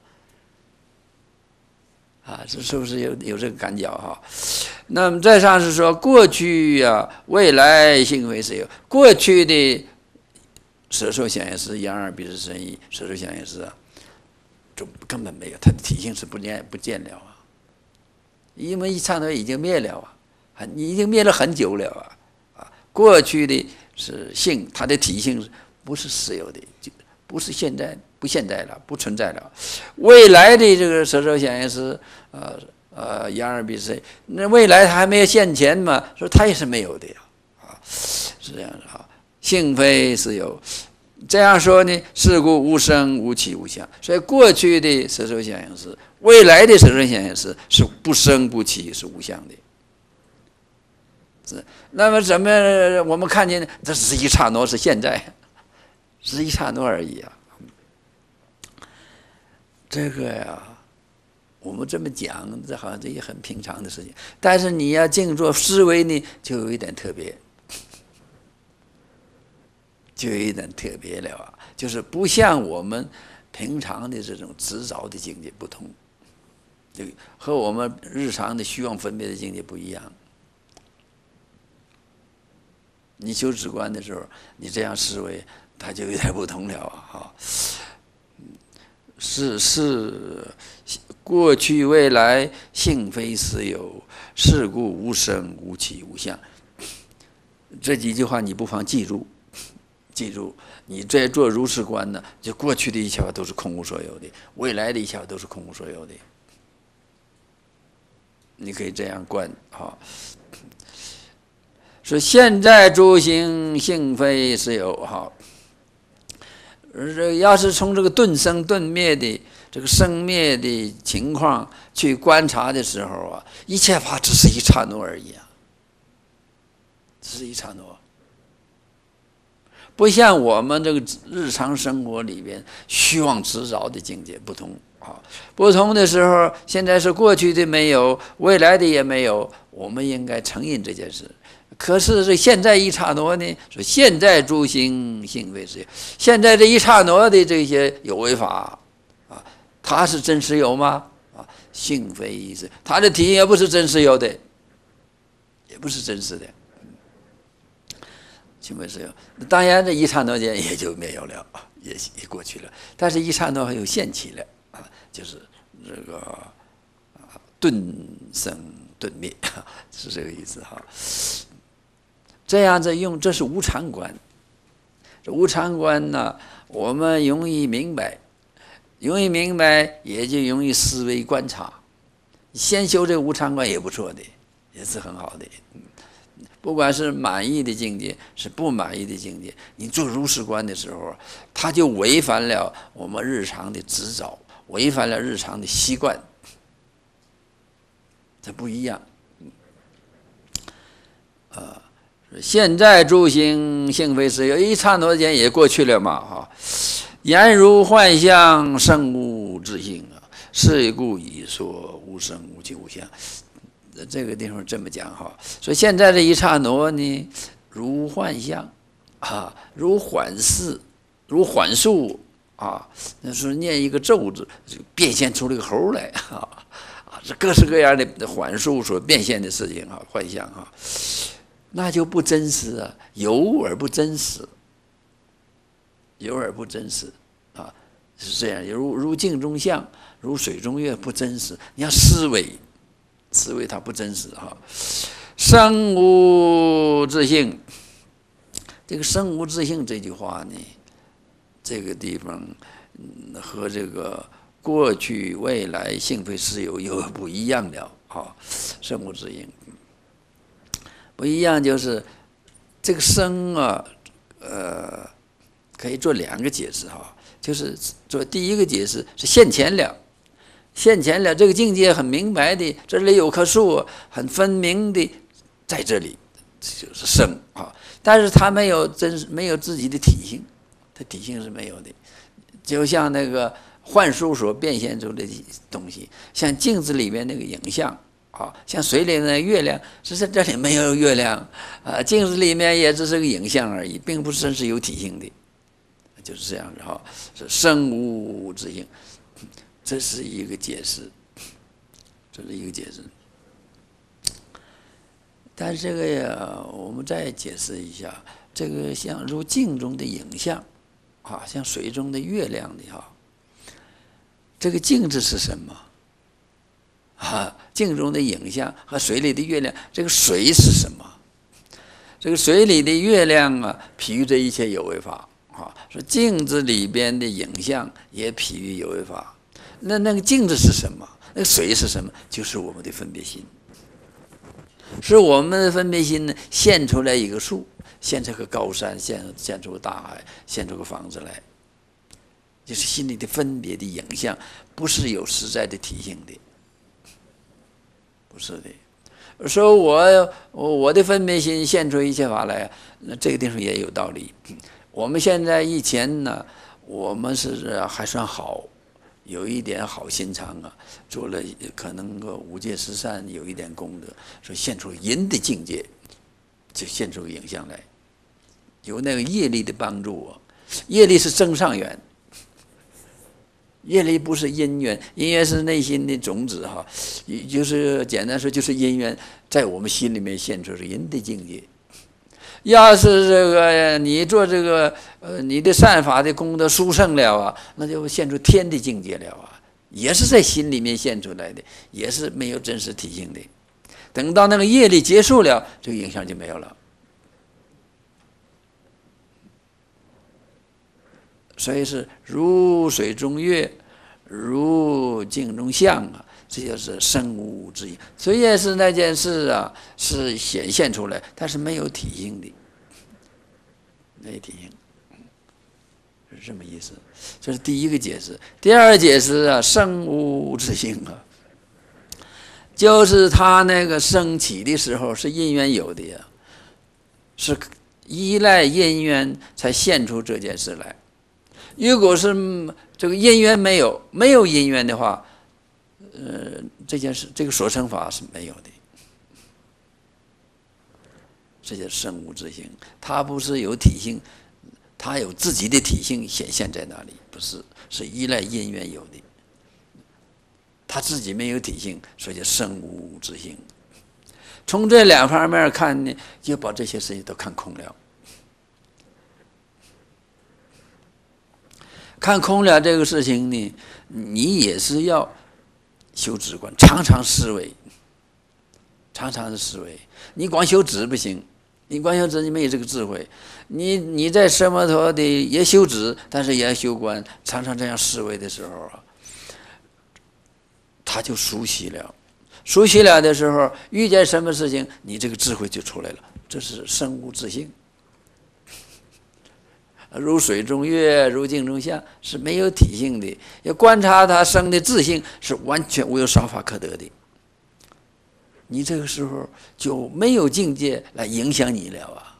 [SPEAKER 1] 啊，这是不是有有这个感觉哈？那么再上是说过去啊，未来性非实有，过去的。色受想行识、眼耳鼻舌身意，色受想行识啊，就根本没有，它的体性是不见不见了啊，因为一刹那已经灭了啊，你已经灭了很久了啊啊！过去的是性，它的体性不是实有的，就不是现在不现在了，不存在了。未来的这个色受想行识，呃呃，眼耳鼻舌，那未来它还没有现前嘛，说它也是没有的呀，啊，是这样的啊。性非实有，这样说呢，是故无生无起无相。所以过去的色受想行识，未来的色受想行识是不生不起，是无相的。是，那么怎么我们看见这是一刹那，是现在，是一刹那而已啊。这个呀，我们这么讲，这好像这也很平常的事情，但是你要静坐思维呢，就有一点特别。就有一点特别了啊，就是不像我们平常的这种执着的境界不同，这个和我们日常的虚妄分别的境界不一样。你修止观的时候，你这样思维，它就有点不同了啊！是是，过去未来性非实有，是故无生无起无相。这几句话你不妨记住。记住，你在做如是观呢，就过去的一切法都是空无所有的，未来的一切法都是空无所有的。 你可以这样观啊。说现在诸行性非实有哈。要是从这个顿生顿灭的这个生灭的情况去观察的时候啊，一切法只是一刹那而已啊，只是一刹那，不像我们这个日常生活里边虚妄执着的境界不同啊。不同的时候，现在是过去的没有，未来的也没有，我们应该承认这件事。可是这现在一刹那呢？说现在诸行性非实有，现在这一刹那的这些有为法啊，它是真实有吗？啊，性非意识，它的体也不是真实有的，也不是真实的，性非实有。当然，这一刹那间也就没有了，也也过去了。但是，一刹那还有现起了啊，就是这个啊顿生顿灭，是这个意思哈。这样子用，这是无常观。这无常观呢，我们容易明白，容易明白，也就容易思维观察。先修这个无常观也不错的，也是很好的。不管是满意的境界，是不满意的境界，你做如是观的时候，它就违反了我们日常的执照，违反了日常的习惯，这不一样。呃。现在诸行性非实有，一刹那间也过去了嘛哈。言如幻象，生无自性啊，是故已说无生无起无相。这个地方这么讲哈，所以现在这一刹那呢，如幻象啊，如缓释，如缓述啊，那是念一个咒字，变现出了个猴来啊啊，这各式各样的缓述所变现的事情啊，幻象啊。那就不真实啊，有而不真实，有而不真实啊，是这样。如如镜中像，如水中月，不真实。你要思维，思维它不真实哈。生无自性，这个生无自性这句话呢，这个地方和这个过去未来性非实有又不一样了啊。生无自性。不一样，就是这个生啊，呃，可以做两个解释哈。就是做第一个解释是现前了，现前了，这个境界很明白的，这里有棵树，很分明的在这里，就是生啊。但是它没有真没有自己的体性，它体性是没有的，就像那个幻术所变现出的东西，像镜子里面那个影像。啊，像水里的月亮，只是这里没有月亮，啊，镜子里面也只是个影像而已，并不是真是有体性的，就是这样的哈。是生无自性，这是一个解释，这是一个解释。但是这个呀，我们再解释一下，这个像如镜中的影像，啊，像水中的月亮的哈，这个镜子是什么？啊，镜中的影像和水里的月亮，这个水是什么？这个水里的月亮啊，譬喻这一切有为法啊。说镜子里边的影像也譬喻有为法。那那个镜子是什么？那个水是什么？就是我们的分别心。是我们的分别心呢，现出来一个树，现出个高山，现现出个大海，现出个房子来，就是心里的分别的影像，不是有实在的体性的。不是的，说我我的分别心现出一切法来，那这个地方也有道理。我们现在以前呢，我们是还算好，有一点好心肠啊，做了可能个五戒十善，有一点功德，说现出人的境界，就现出影像来，有那个业力的帮助啊，业力是增上缘。业力不是因缘，因缘是内心的种子哈，就是简单说就是因缘在我们心里面现出人的境界。要是这个你做这个呃你的善法的功德殊胜了啊，那就现出天的境界了啊，也是在心里面现出来的，也是没有真实体性的。等到那个业力结束了，这个影响就没有了。所以是如水中月，如镜中像啊， 这就是生无物之性。虽然是那件事啊，是显现出来，但是没有体性的，没有体性，是这么意思。这是第一个解释。第二个解释啊，生无物之性啊，就是他那个升起的时候是因缘有的呀，是依赖因缘才现出这件事来。如果是这个因缘没有，没有因缘的话，呃，这件事这个所成法是没有的。这叫生无之性，它不是有体性，它有自己的体性显现在那里，不是，是依赖因缘有的。他自己没有体性，所以叫生无物之性。从这两方面看呢，就把这些事情都看空了。看空了这个事情呢，你也是要修止观，常常思维，常常的思维。你光修止不行，你光修止你没有这个智慧。你你在什么陀的也修止，但是也要修观，常常这样思维的时候啊，他就熟悉了。熟悉了的时候，遇见什么事情，你这个智慧就出来了。这是生无自性。如水中月，如镜中像，是没有体性的。要观察它生的自性，是完全无有少法可得的。你这个时候就没有境界来影响你了啊！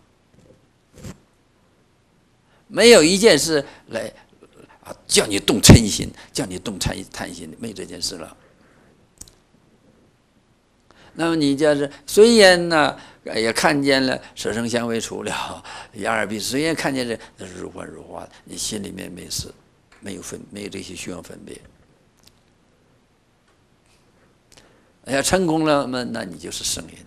[SPEAKER 1] 没有一件事来啊叫你动嗔心，叫你动贪贪心的，没有这件事了。那么你就是虽然呢也看见了色声香味触了眼耳鼻，虽然看见这那是如幻如化，你心里面没事，没有分，没有这些虚妄分别。要成功了嘛，那你就是圣人。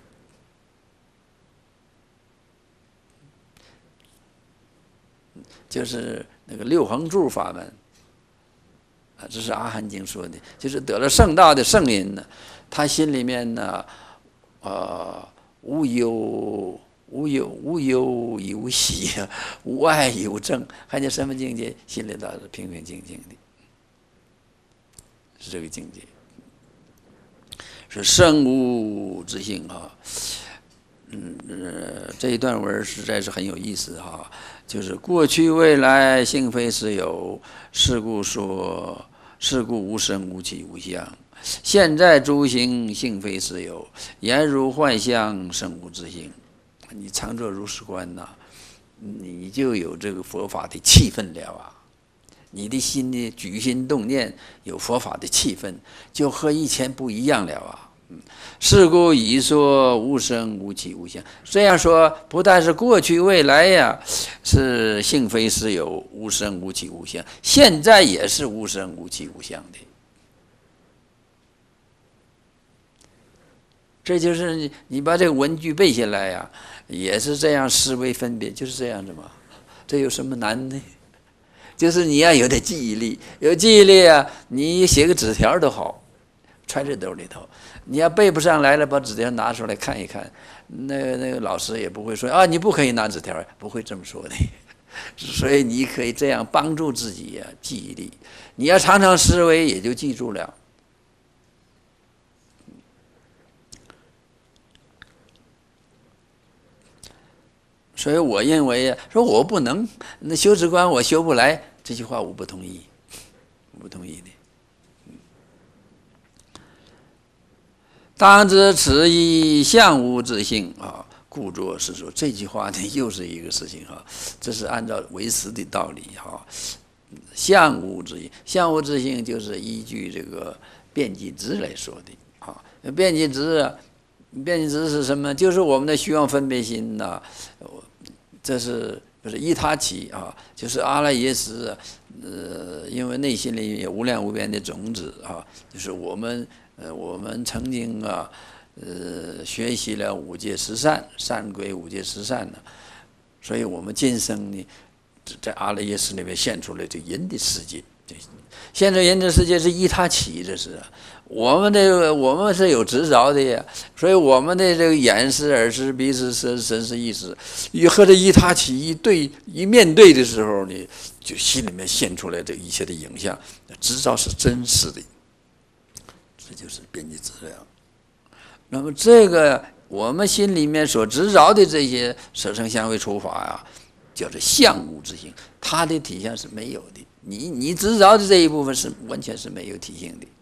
[SPEAKER 1] 就是那个六恒住法门啊，这是阿含经说的，就是得了圣道的圣人呢，他心里面呢，呃，无忧无忧无忧亦无喜，无爱亦无憎，看见什么境界，心里倒是平平静静的，是这个境界，是生无之性啊。嗯，呃，这一段文实在是很有意思哈，就是过去未来性非实有，是故说，是故无生无起无相。现在诸行性非实有，言如幻象，生无自性。你常做如是观呐、啊，你就有这个佛法的气氛了啊。你的心的举心动念有佛法的气氛，就和以前不一样了啊。是故已说无生无起无相。这样说不但是过去未来呀，是性非实有，无生无起无相，现在也是无生无起无相的。这就是你你把这个文句背下来呀，也是这样思维分别，就是这样的嘛。这有什么难呢？就是你要有点记忆力，有记忆力啊，你写个纸条都好，揣在兜里头。你要背不上来了，把纸条拿出来看一看，那个那个老师也不会说啊，你不可以拿纸条，不会这么说的。所以你可以这样帮助自己呀、啊，记忆力。你要常常思维，也就记住了。所以我认为啊，说我不能，那修止观我修不来，这句话我不同意，我不同意的。当知此一相无自性啊，故作是说。这句话呢，又是一个事情哈，这是按照唯识的道理哈。相无自性，相无自性就是依据这个遍计执来说的啊。遍计执啊，遍计执是什么？就是我们的虚妄分别心呐、啊，这是就是依他起啊，就是阿赖耶识啊，呃，因为内心里有无量无边的种子啊，就是我们。呃，我们曾经啊，呃，学习了五戒十善，善归五戒十善呢，所以我们今生呢，在阿赖耶识里面现出来这人的世界，现在人的世界是依他起，这是我们这个我们是有执着的呀，所以我们的这个眼识、耳识、鼻识、舌识、身识、意识，一和这依他起一对一面对的时候呢，就心里面现出来这一切的影像，执着是真实的。 这就是边际质量。那么这个我们心里面所执着的这些色声香味触法呀，叫做相无之性，它的体相是没有的。你你执着的这一部分是完全是没有体性的，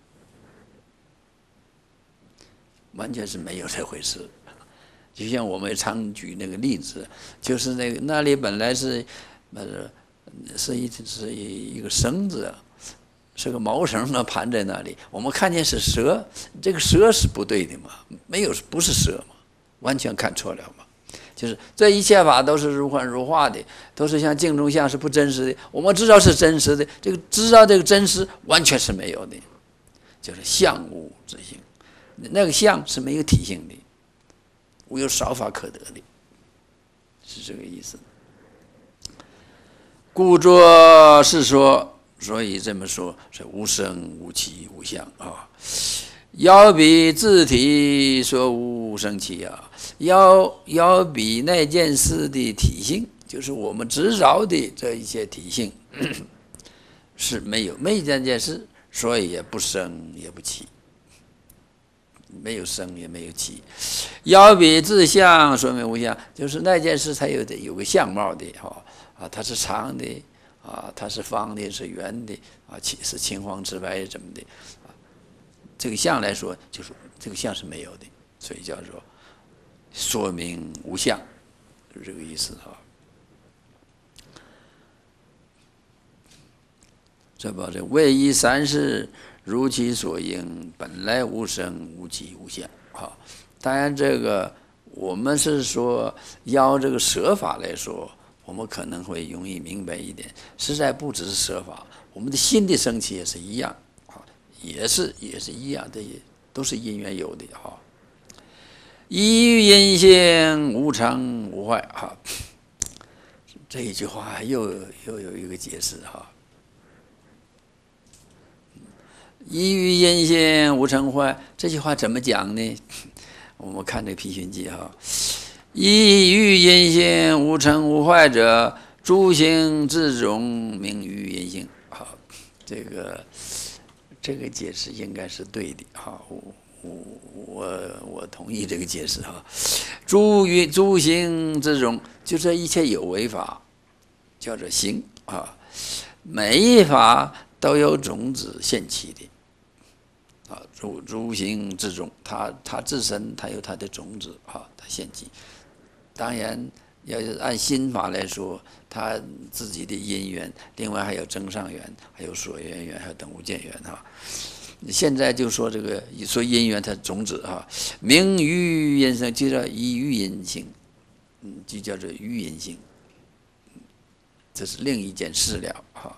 [SPEAKER 1] 完全是没有这回事。就像我们常举那个例子，就是那个那里本来是呃是一是一个绳子，是个毛绳呢盘在那里，我们看见是蛇，这个蛇是不对的嘛，没有不是蛇嘛，完全看错了嘛。就是这一切法都是如幻如化的，都是像镜中像，是不真实的。我们知道是真实的，这个知道这个真实完全是没有的，就是相无之性。那个相是没有体性的，无有少法可得的，是这个意思。故作是说，所以这么说是无生无起无相啊。要比自体说无生起啊，要要比那件事的体性，就是我们执着的这一切体性是没有，没有这件事，所以也不生也不起，没有生也没有起。要比自相说明无相，就是那件事才有的有个相貌的哈啊，它是长的啊，它是方的，是圆的啊，是青黄赤白什么的。这个相来说，就是这个相是没有的，所以叫做说明无相，就是这个意思啊。这把这为一三世如其所应，本来无生无起无相啊。当然，这个我们是说要这个舍法来说，我们可能会容易明白一点。实在不只是舍法，我们的心的升起也是一样。也是也是一样的，也都是因缘有的哈。一于因性，无常无坏哈。这一句话又又有一个解释哈。一于因性，无常坏，这句话怎么讲呢？我们看这个《毗熏记》哈。一于因性，无常无坏者，诸行自种，名于因性。好，这个。这个解释应该是对的哈，我我我我同意这个解释哈。诸于诸行之中，就这一切有为法，叫做行啊。每一法都有种子现起的啊，诸诸行之中，它它自身它有它的种子啊，它现起。当然，要是按心法来说，他自己的因缘，另外还有增上缘，还有所缘缘，还有等无间缘哈。现在就说这个说因缘它种子哈，名于因生，就叫以于因性，嗯，就叫做于因性，这是另一件事了哈。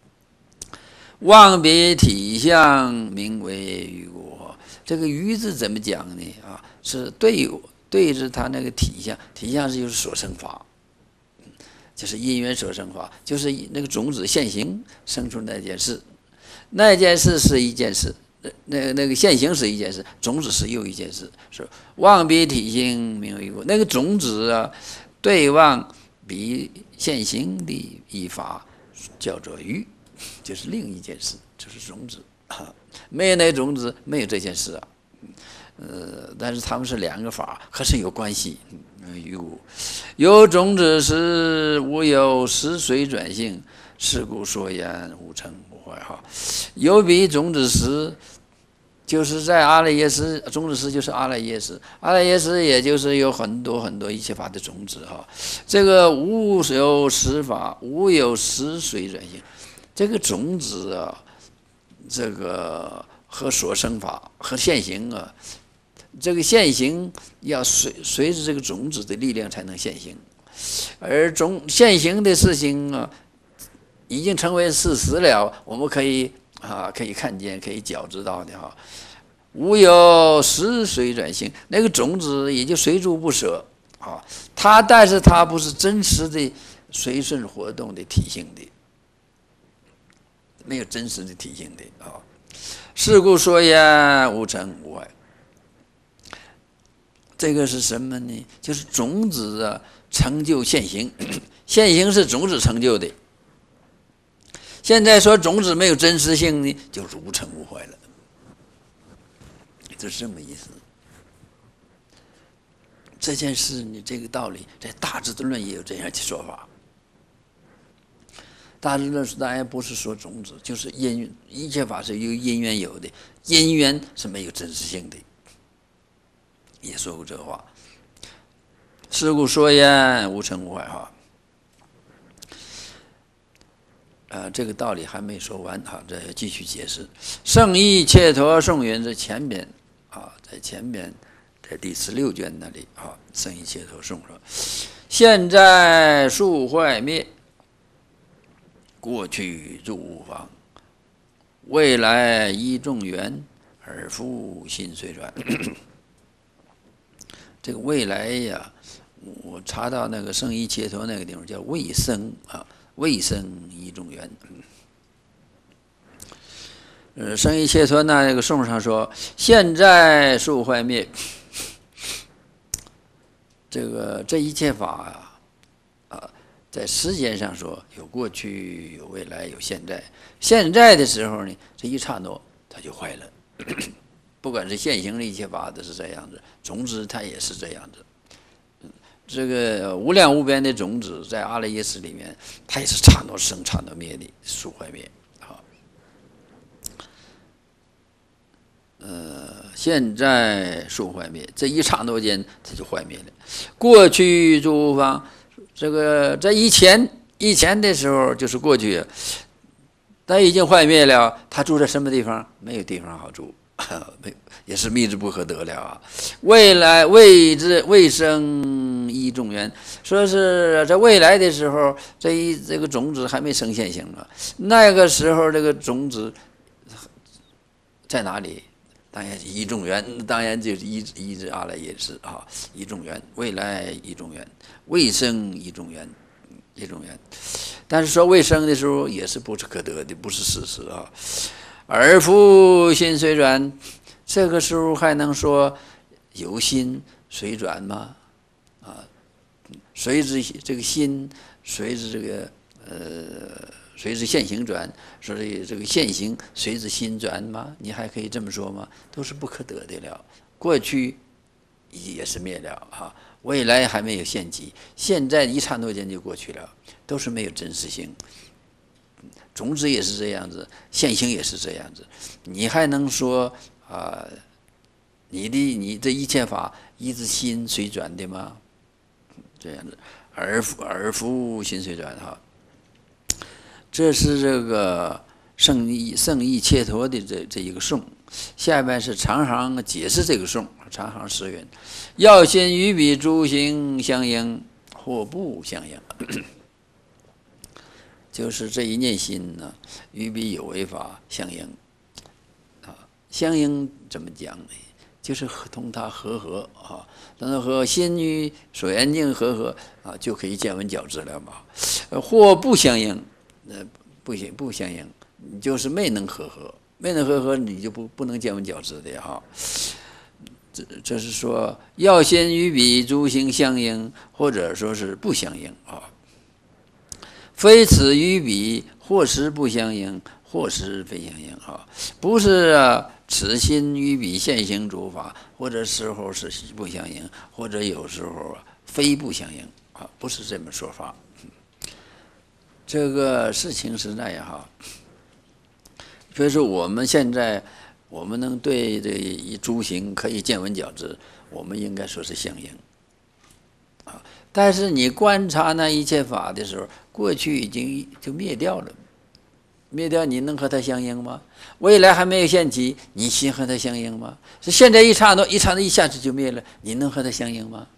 [SPEAKER 1] 望别体相，名为于故。这个于字怎么讲呢？啊，是对对着他那个体相，体相是就是所生法。就是因缘所生法，就是那个种子现行生出那件事，那件事是一件事，那那个现行是一件事，种子是又一件事，是望比体性名为故。那个种子啊，对望比现行的一法叫做于，就是另一件事，就是种子。没有那个种子，没有这件事啊。呃，但是他们是两个法，可是有关系。于故有种子时，无有时随转性，是故说言无成无坏哈。有比种子时，就是在阿赖耶识，种子时就是阿赖耶识，阿赖耶识也就是有很多很多一切法的种子哈。这个无有时法，无有时随转性，这个种子啊，这个和所生法和现行啊。这个现行要随随着这个种子的力量才能现行，而种现行的事情啊，已经成为事实了，我们可以啊可以看见，可以觉知到的哈。无有时随转性，那个种子也就随住不舍啊，它但是它不是真实的随顺活动的体性的，没有真实的体性的啊。是故说言无成无坏。这个是什么呢？就是种子啊，成就现行，现行是种子成就的。现在说种子没有真实性呢，就无成无坏了。 就是这么意思。这件事，你这个道理，在《大智度论》也有这样的说法。大智度论当然不是说种子，就是因一切法是由因缘有的，因缘是没有真实性的。也说过这话。是故说焉，无成无坏哈。呃，这个道理还没说完哈，这继续解释。圣意切陀颂云在前边啊，在前边，在第十六卷那里啊，圣意切陀颂说：现在数坏灭，过去诸无方，未来依众缘，而复心随转。这个未来呀，我查到那个圣意切陀那个地方叫未生啊。未生依众缘，呃，圣意切陀那个颂上说，现在数坏灭，这个这一切法啊，啊，在时间上说有过去、有未来、有现在。现在的时候呢，这一刹那它就坏了，不管是现行的一切法都是这样子，总之它也是这样子。这个无量无边的种子在阿赖耶识里面，它也是刹那生刹那灭的，数坏灭啊。呃，现在数坏灭，这一刹那间它就坏灭了。过去诸方，这个在以前以前的时候就是过去，它已经坏灭了，它住在什么地方？没有地方好住。也是密之不可得了啊！未来未知未生依众缘，说是在未来的时候，这一这个种子还没生现行呢。那个时候，这个种子在哪里？当然依众缘，当然就是依依之阿赖耶识啊，依众缘，未来依众缘，未生依众缘，依众缘。但是说未生的时候，也是不是可得的，不是事实啊。而复心随转，这个时候还能说由心随转吗？啊，随着这个心，随着这个呃，随着现行转，所以这个现行随着心转吗？你还可以这么说吗？都是不可得的了。过去也是灭了啊，未来还没有现迹，现在一刹那间就过去了，都是没有真实性。种子也是这样子，现行也是这样子，你还能说啊、呃，你的你这一切法依着心随转的吗？这样子，而而复心随转哈，这是这个圣意圣意切陀的这这一个颂。下面是长行解释这个颂，长行诗云：要心与彼诸行相应，或不相应。就是这一念心呢，与彼有为法相应，啊，相应怎么讲呢？就是同它和合啊，等它和心与所缘境和合啊，就可以见闻觉知了嘛。或不相应，呃，不行不相应，你就是没能和合，没能和合，你就不不能见闻觉知的哈。这这是说要心与彼诸行相应，或者说是不相应啊。非此与彼，或是不相应，或是非相应啊！不是啊，此心与彼现行诸法，或者时候是不相应，或者有时候非不相应啊，不是这么说法。这个事情是那样哈，所以说我们现在我们能对这一诸行可以见闻觉知，我们应该说是相应啊。但是你观察那一切法的时候，过去已经就灭掉了，灭掉你能和它相应吗？未来还没有现起，你心和它相应吗？是现在一刹那，一刹那一下子就灭了，你能和它相应吗？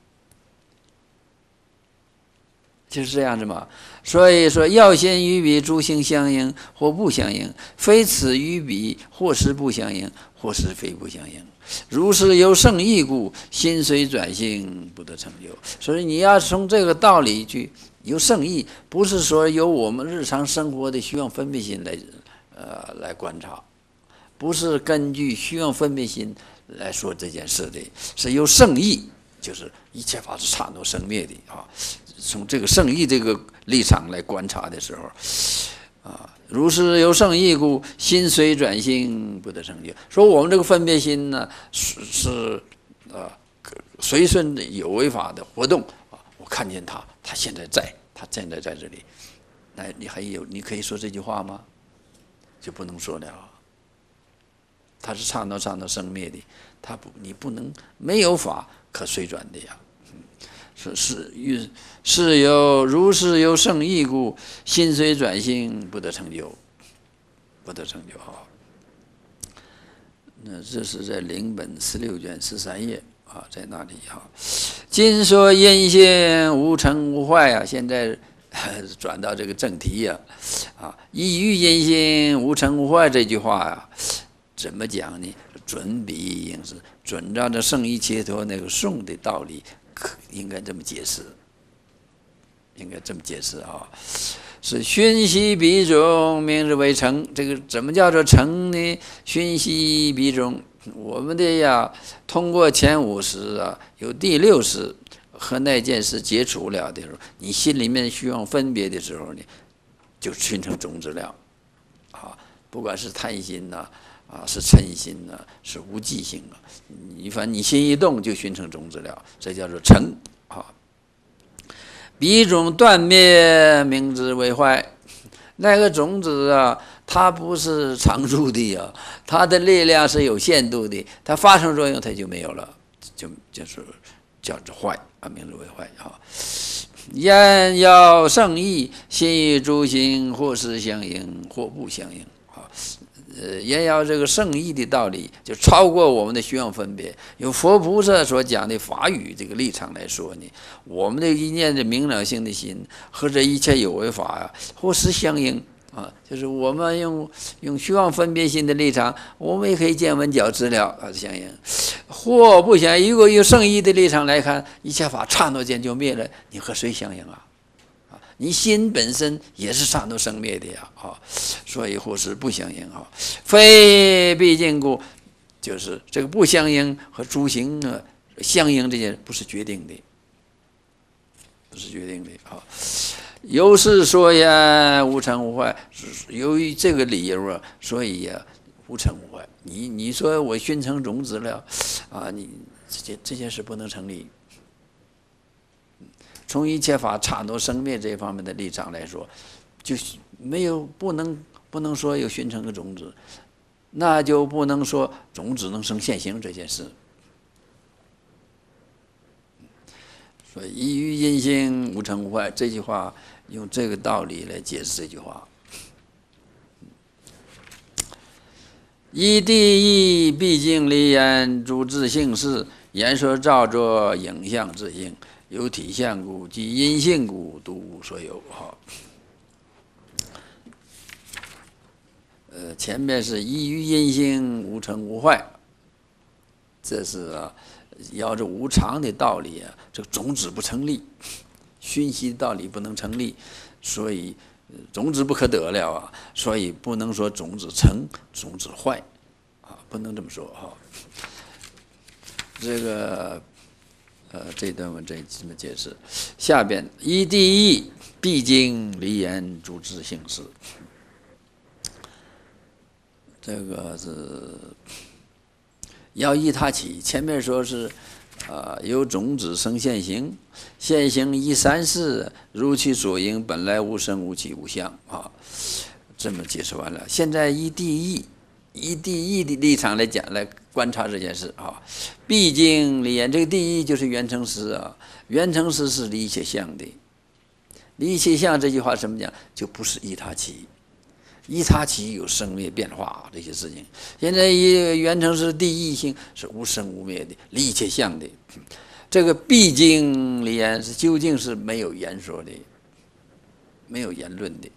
[SPEAKER 1] 就是这样子嘛。所以说，要心与彼诸行相应，或不相应；非此与彼，或是不相应，或是非不相应。如是由圣意故，心随转性，不得成就。所以你要从这个道理去由圣意，不是说由我们日常生活的虚妄分别心来呃来观察，不是根据虚妄分别心来说这件事的，是由圣意，就是一切法是刹那生灭的啊。从这个圣意这个立场来观察的时候，啊， 如是有圣意故，心随转性，不得成就。说我们这个分别心呢，是是啊，随顺有为法的活动啊。我看见他，他现在在，他现在在这里。那你还有，你可以说这句话吗？就不能说了。它是刹那刹那生灭的，它不，你不能没有法可随转的呀。是是是有如是有圣意故，心随转性，不得成就，不得成就啊。那这是在灵本十六卷十三页啊，在那里啊。今说因性无成无坏啊，现在转到这个正题呀啊，一于因性无成无坏这句话呀。怎么讲呢？准比应是准照着圣意切脱那个颂的道理，应该这么解释，应该这么解释啊。是熏习彼中，名之为成。这个怎么叫做成呢？熏习彼中，我们的呀，通过前五识啊，有第六识和那件事解除了的时候，你心里面需要分别的时候呢，就熏成种子了啊。不管是贪心呐、啊。啊，是嗔心呢、啊，是无记性啊。你反正你心一动就熏成种子了，这叫做成啊。彼种断灭，名之为坏。那个种子啊，它不是常住的呀、啊，它的力量是有限度的，它发生作用它就没有了，就就是叫做坏啊，名之为坏啊。焉要圣意，心与诸行或是相应，或不相应啊。呃，也要这个圣意的道理，就超过我们的虚妄分别。用佛菩萨所讲的法语这个立场来说呢，我们的一念的明了性的心和这一切有为法呀、啊，或是相应啊，就是我们用用虚妄分别心的立场，我们也可以见闻觉知了啊，相应。或不相应，如果用圣意的立场来看，一切法刹那间就灭了，你和谁相应啊？你心本身也是刹那生灭的呀，啊，所以或是不相应啊，非毕竟故，就是这个不相应和诸行啊相应这件不是决定的，不是决定的啊。由是说言无成无坏，由于这个理由啊，所以呀、啊、无成无坏。你你说我熏成种子了啊，你这件这件事不能成立。从一切法刹那生灭这方面的立场来说，就没有不能不能说有熏成个种子，那就不能说种子能生现行这件事。所以一于因性无成无坏这句话，用这个道理来解释这句话。依第一毕竟离言诸自性事，言说照着影像自性。有体相故，即因性故，独无所有。哈，呃，前面是依于因性，无成无坏，这是啊，要这无常的道理啊，这个种子不成立，熏习的道理不能成立，所以种子不可得了啊，所以不能说种子成，种子坏，啊，不能这么说哈。这个。呃，这段文这这么解释。下边依第一，必经离言诸自性事。这个是要依他起。前面说是，呃，有种子生现行，现行依三世，如其所应，本来无生无起无相啊。这么解释完了。现在依第一，依第一的立场来讲来。观察这件事啊，毕竟离言这个第一就是缘成实啊，缘成实是离一切相的，离一切相这句话怎么讲？就不是依他起，依他起有生灭变化这些事情。现在一缘成实第一性是无生无灭的，离一切相的。这个毕竟离言是究竟是没有言说的，没有言论的。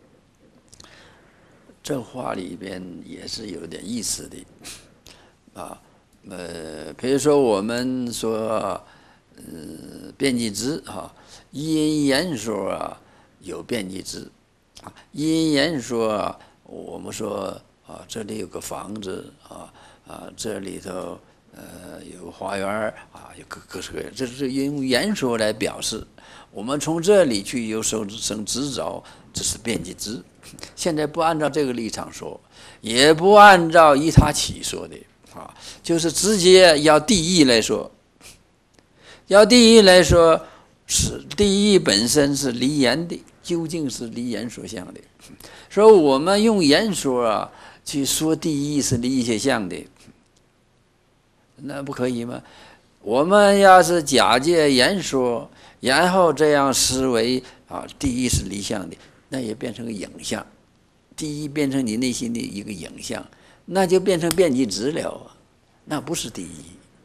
[SPEAKER 1] 这话里边也是有点意思的。啊，呃，比如说我们说，呃，辩机支哈，因言说啊有辩机支，啊，因言说啊，我们说啊，这里有个房子啊啊，这里头呃，有花园啊，有各各式各样，这是用言说来表示。我们从这里去有受生执着，这是辩机知。现在不按照这个立场说，也不按照依他起说的啊，就是直接要第一来说。要第一来说，是第一本身是离言的，究竟是离言说相的。所以我们用言说啊去说第一是离一切相的，那不可以吗？我们要是假借言说，然后这样思维啊，第一是离相的，那也变成个影像。第一变成你内心的一个影像，那就变成辩机知了啊，那不是第一，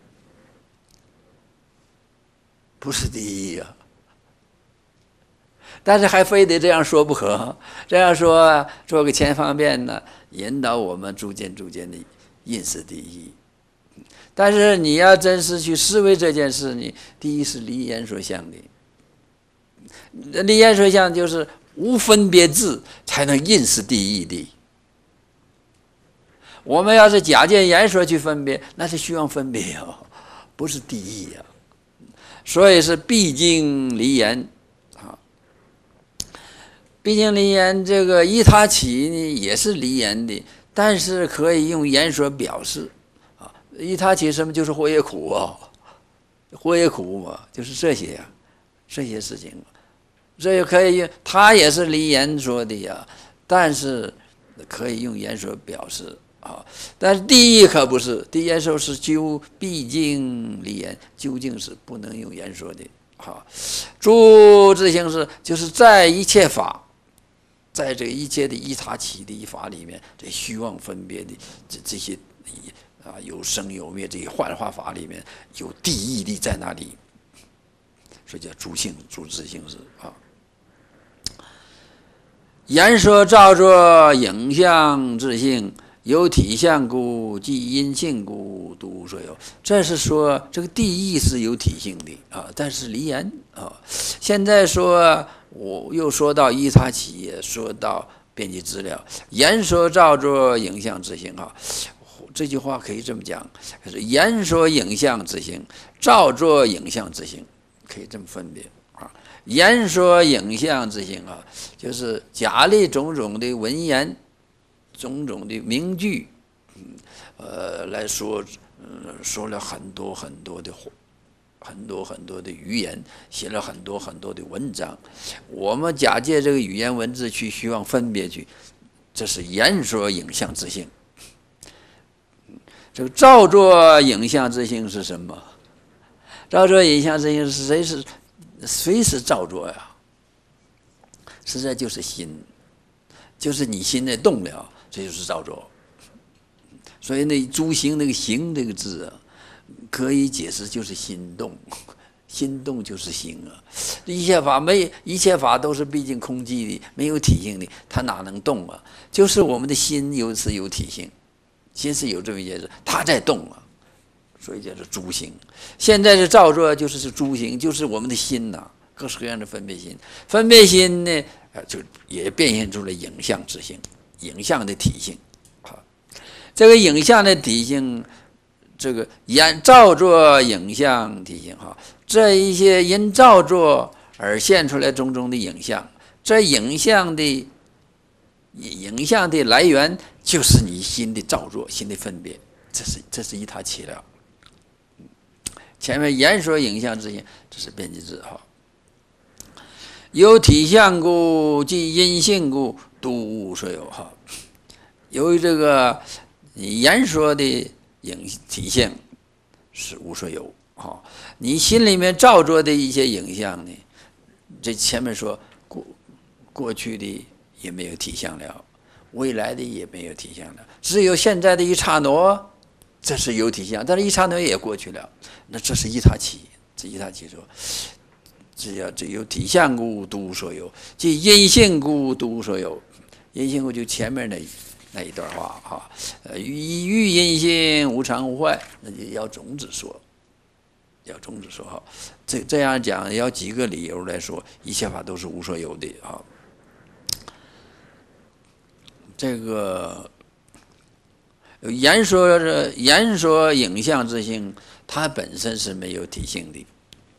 [SPEAKER 1] 不是第一啊。但是还非得这样说不可，这样说做个前方便呢，引导我们逐渐逐渐的认识第一。但是你要真是去思维这件事呢，第一是离言说相的，离言说相就是无分别智才能认识第一的。我们要是假借言说去分别，那是虚妄分别哦，不是第一啊。所以是毕竟离言啊，毕竟离言这个依他起呢也是离言的，但是可以用言说表示。依他起什么就是活也苦啊，活也苦嘛，就是这些呀、啊，这些事情，这也可以用，他也是离言说的呀，但是可以用言说表示啊。但是第一可不是，第一言说是究毕竟离言，究竟是不能用言说的啊。诸自性是就是在一切法，在这个一切的依他起的一法里面，这虚妄分别的这这些。啊，有生有灭，这些幻化法里面有第一力在那里，所以叫诸性诸自性是啊。言说照作影像自性，有体相故，即因性故，独无所有。这是说这个第一是有体性的啊，但是离言啊。现在说我又说到依他起，说到辩机知了，言说照作影像自性啊。这句话可以这么讲，是言说影像自性，照作影像自性，可以这么分别啊。言说影像自性啊，就是假立种种的文言，种种的名句，呃，来说，呃，说了很多很多的很多很多的语言，写了很多很多的文章。我们假借这个语言文字去希望分别去，这是言说影像自性。这个照作影像自性是什么？照作影像自性是谁是谁是照作呀？实在就是心，就是你心内动了，这就是照作。所以那诸行那个行这个字啊，可以解释就是心动，心动就是行啊。一切法没一切法都是毕竟空寂的，没有体性的，它哪能动啊？就是我们的心有是有体性。心是有这么一件事，它在动啊，所以叫做诸行。现在是照作，就是是诸行，就是我们的心呐、啊，各式各样的分别心。分别心呢，就也变现出了影像之性，影像的体性。啊，这个影像的体性，这个言照作影像体性哈，这一些因照作而现出来种种的影像，这影像的影像的来源。就是你心的照作，心的分别，这是这是依他起了。前面言说影像之性，这是辩机知哈。有体相故，即因性故，独无所有哈。由于这个你言说的影体现是无所有哈，你心里面照作的一些影像呢，这前面说过过去的也没有体相了。未来的也没有体相了，只有现在的一刹那，这是有体相，但是一刹那也过去了，那这是依他起，这依他起说，只要只有体相故，独无所有；即因性故，独无所有。因性故就前面那那一段话哈，呃，欲欲因性无常无坏，那就要种子说，要种子说哈。这这样讲要几个理由来说，一切法都是无所有的哈。这个言说言说影像之性，它本身是没有体性的。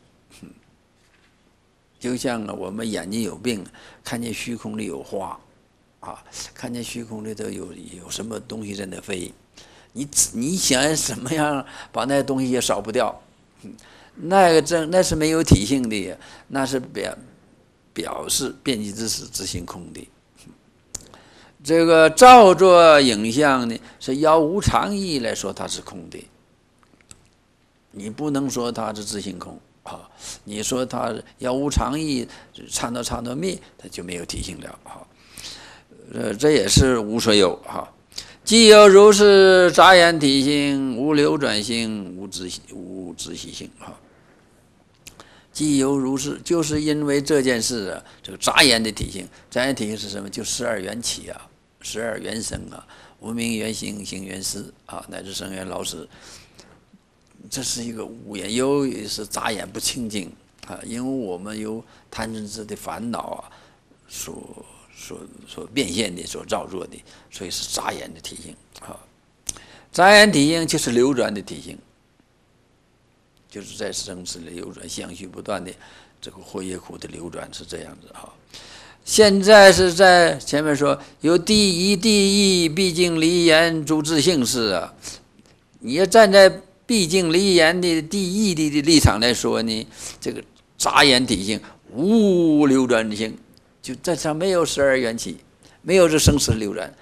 [SPEAKER 1] 就像我们眼睛有病，看见虚空里有花，啊，看见虚空里头有有什么东西在那飞，你你想什么样把那东西也扫不掉，那个真那是没有体性的，那是表表示遍及之识之性空的。这个照作影像呢，是要无常义来说它是空的，你不能说它是自性空。啊，你说它要无常义，参到参到灭，它就没有体性了啊。呃，这也是无所有哈。既有如是杂言体性，无流转性，无自无自息性哈。既有如是，就是因为这件事啊，这个杂言的体性，杂言体性是什么？就十二缘起啊，十二缘生啊，无明缘行，行缘思啊，乃至生缘老死。这是一个无眼，由于是杂眼不清净啊，因为我们有贪嗔痴的烦恼啊，所所所变现的、所造作的，所以是杂眼的体性啊。杂眼体性就是流转的体性，就是在生死流转、相续不断的这个活业苦的流转是这样子哈。现在是在前面说有第一第一毕竟离言诸自性事啊，你要站在毕竟离言的第一的立场来说呢，这个杂言体性无流转之性，就在上没有十二缘起，没有这生死流转。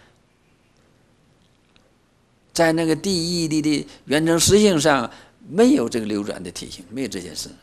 [SPEAKER 1] 在那个第一的的圆成实性上，没有这个流转的体性，没有这件事。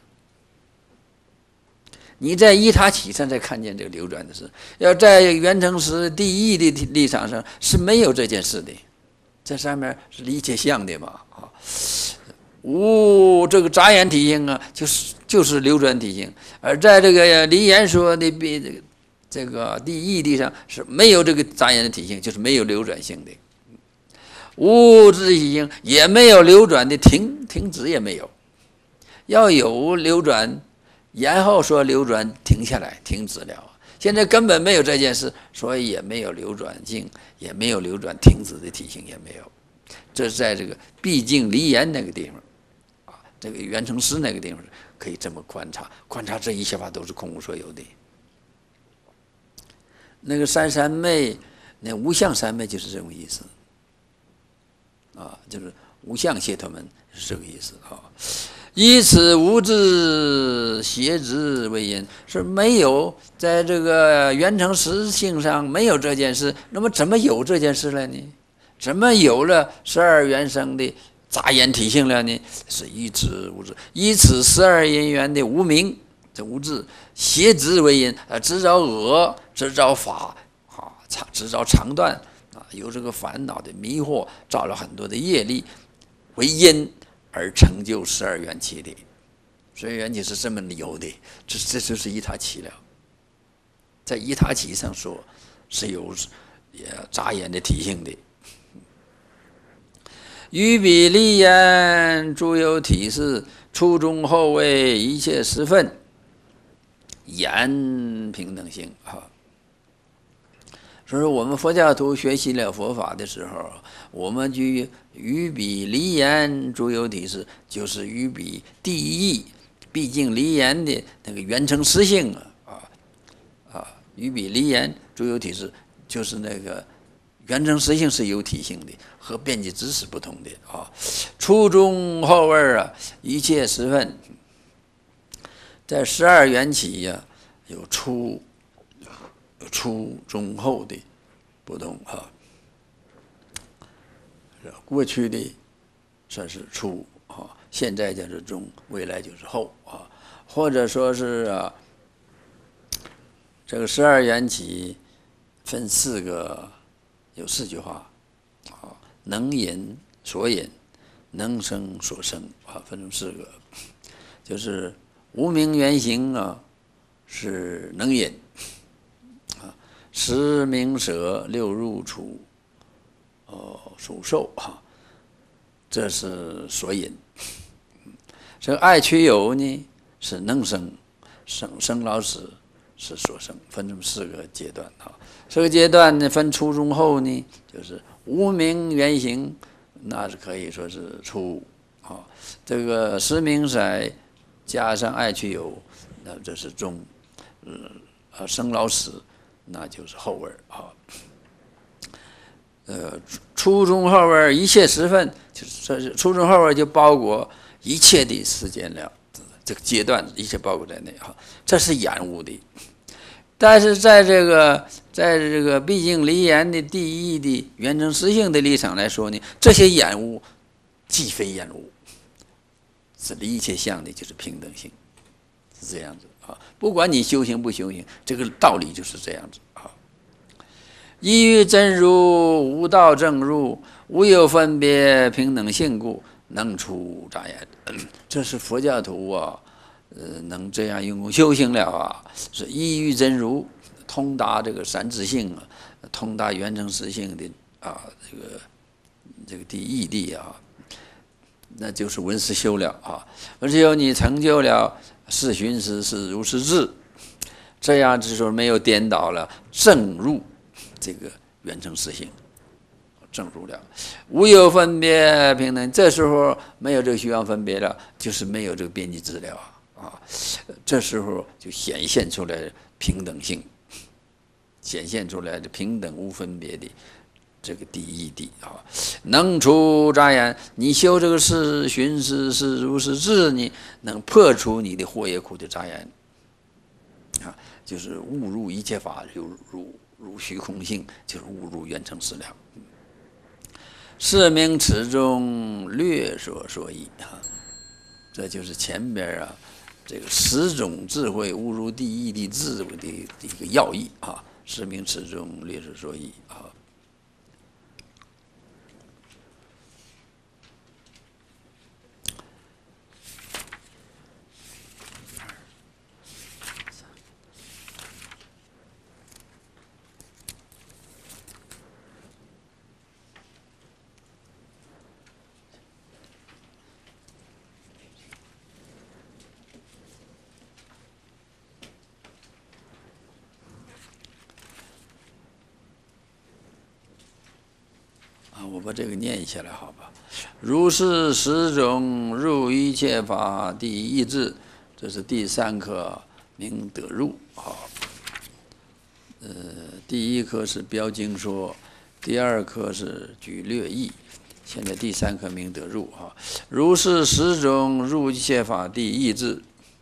[SPEAKER 1] 你在依他起上才看见这个流转的事，要在圆成实第一的立场上是没有这件事的，在上面是一切相的嘛啊。无这个杂言体性啊，就是就是流转体性，而在这个离言说的这个这个第一地上是没有这个杂言的体性，就是没有流转性的。无自息性也没有流转的停停止也没有，要有流转，然后说流转停下来停止了。现在根本没有这件事，所以也没有流转性，也没有流转停止的体性也没有。这是在这个毕竟离言那个地方。这个圆成实那个地方可以这么观察，观察这一切法都是空无所有的。那个三三昧，那无相三昧就是这种意思，啊，就是无相解脱门是这个意思啊。以此无自邪执为因，是没有在这个圆成实性上没有这件事，那么怎么有这件事了呢？怎么有了十二缘生的杂言体性了呢？是以此无自，以此十二因缘的无明，这无自邪执为因，啊，执着恶，执着法，啊，执着长断，啊，有这个烦恼的迷惑，造了很多的业力为因，而成就十二缘起的。十二缘起是这么有的，这这就是依他起了。在依他起上说，是有杂言的体性的。于彼离言诸有体事，初中后位一切十分，言平等性啊。所以说，我们佛教徒学习了佛法的时候，我们就于彼离言诸有体事，就是于彼第一毕竟离言的那个圆成实性啊啊，于彼离言诸有体事，就是那个圆成实性是有体性的，和遍及知识不同的啊。初中后位啊，一切十分，在十二缘起呀、啊，有初、有初、中、后的不同啊。过去的算是初啊，现在就是中，未来就是后啊，或者说是啊，这个十二缘起分四个。有四句话啊，能引所引，能生所生啊，分成四个，就是无明缘行啊是能引啊，十名舍六入处哦属受啊，这是所引。这个爱取有呢是能生，生生老死是所生，分成四个阶段啊。这个阶段呢，分初中后呢，就是无明缘行那是可以说是初五啊。这个实名色加上爱去有，那这是中，呃，生老死，那就是后味啊。呃，初中后味一切时分，就是这是初中后味就包括一切的时间了，这个阶段一切包括在内哈，这是延误的。但是在这个在这个毕竟离言的第一的原证实性的立场来说呢，这些延误既非延误，是离一切相的就是平等性，是这样子啊。不管你修行不修行，这个道理就是这样子啊。一于真如，无道正入，无有分别，平等性故，能出杂言。这是佛教徒啊，呃，能这样用功修行了啊，是一于真如，通达这个三自性啊，通达圆成实性的啊，这个这个第一谛啊，那就是闻思修了啊。而且有你成就了是寻思是如是智，这样就说没有颠倒了，正入这个圆成实性，正入了，无有分别平等。这时候没有这个虚妄分别了，就是没有这个边际治疗啊。这时候就显现出来平等性，显现出来的平等无分别的这个第一谛啊，能除杂言。你修这个是寻思是如是智，你能破除你的惑业苦的杂言啊，就是误入一切法，就入入虚空性，就是误入圆成实了。是名此中略说说义啊，这就是前边啊这个十种智慧误入第一的智慧的一个要义啊。是名此中略说说义啊。我把这个念下来，好吧？如是十种入一切法第一智，这是第三课名得入啊。呃，第一课是标经说，第二课是举略义，现在第三课名得入啊。如是十种入一切法第一智，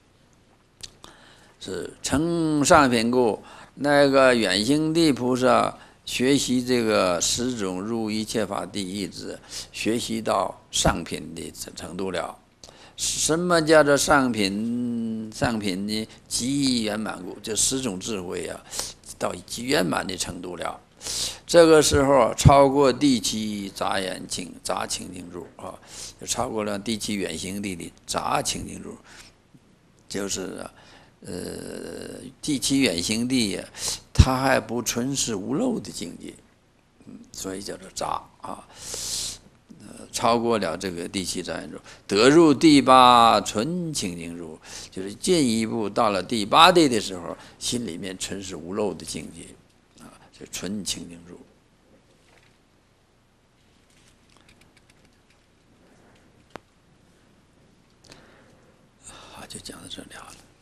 [SPEAKER 1] 是承上品故，那个远行地菩萨。学习这个十种入一切法第一智，学习到上品的程度了。什么叫做上品？上品呢？极圆满故，这十种智慧啊，到极圆满的程度了。这个时候超过第七杂言清杂清净住啊，就超过了第七远行地的杂清净住，就是呃第七远行地。它还不纯是无漏的境界，嗯，所以叫做杂啊。呃，超过了这个第七杂言住，得入第八纯清净住，就是进一步到了第八地的时候，心里面纯是无漏的境界啊，就纯清净住。好，就讲到这里好了。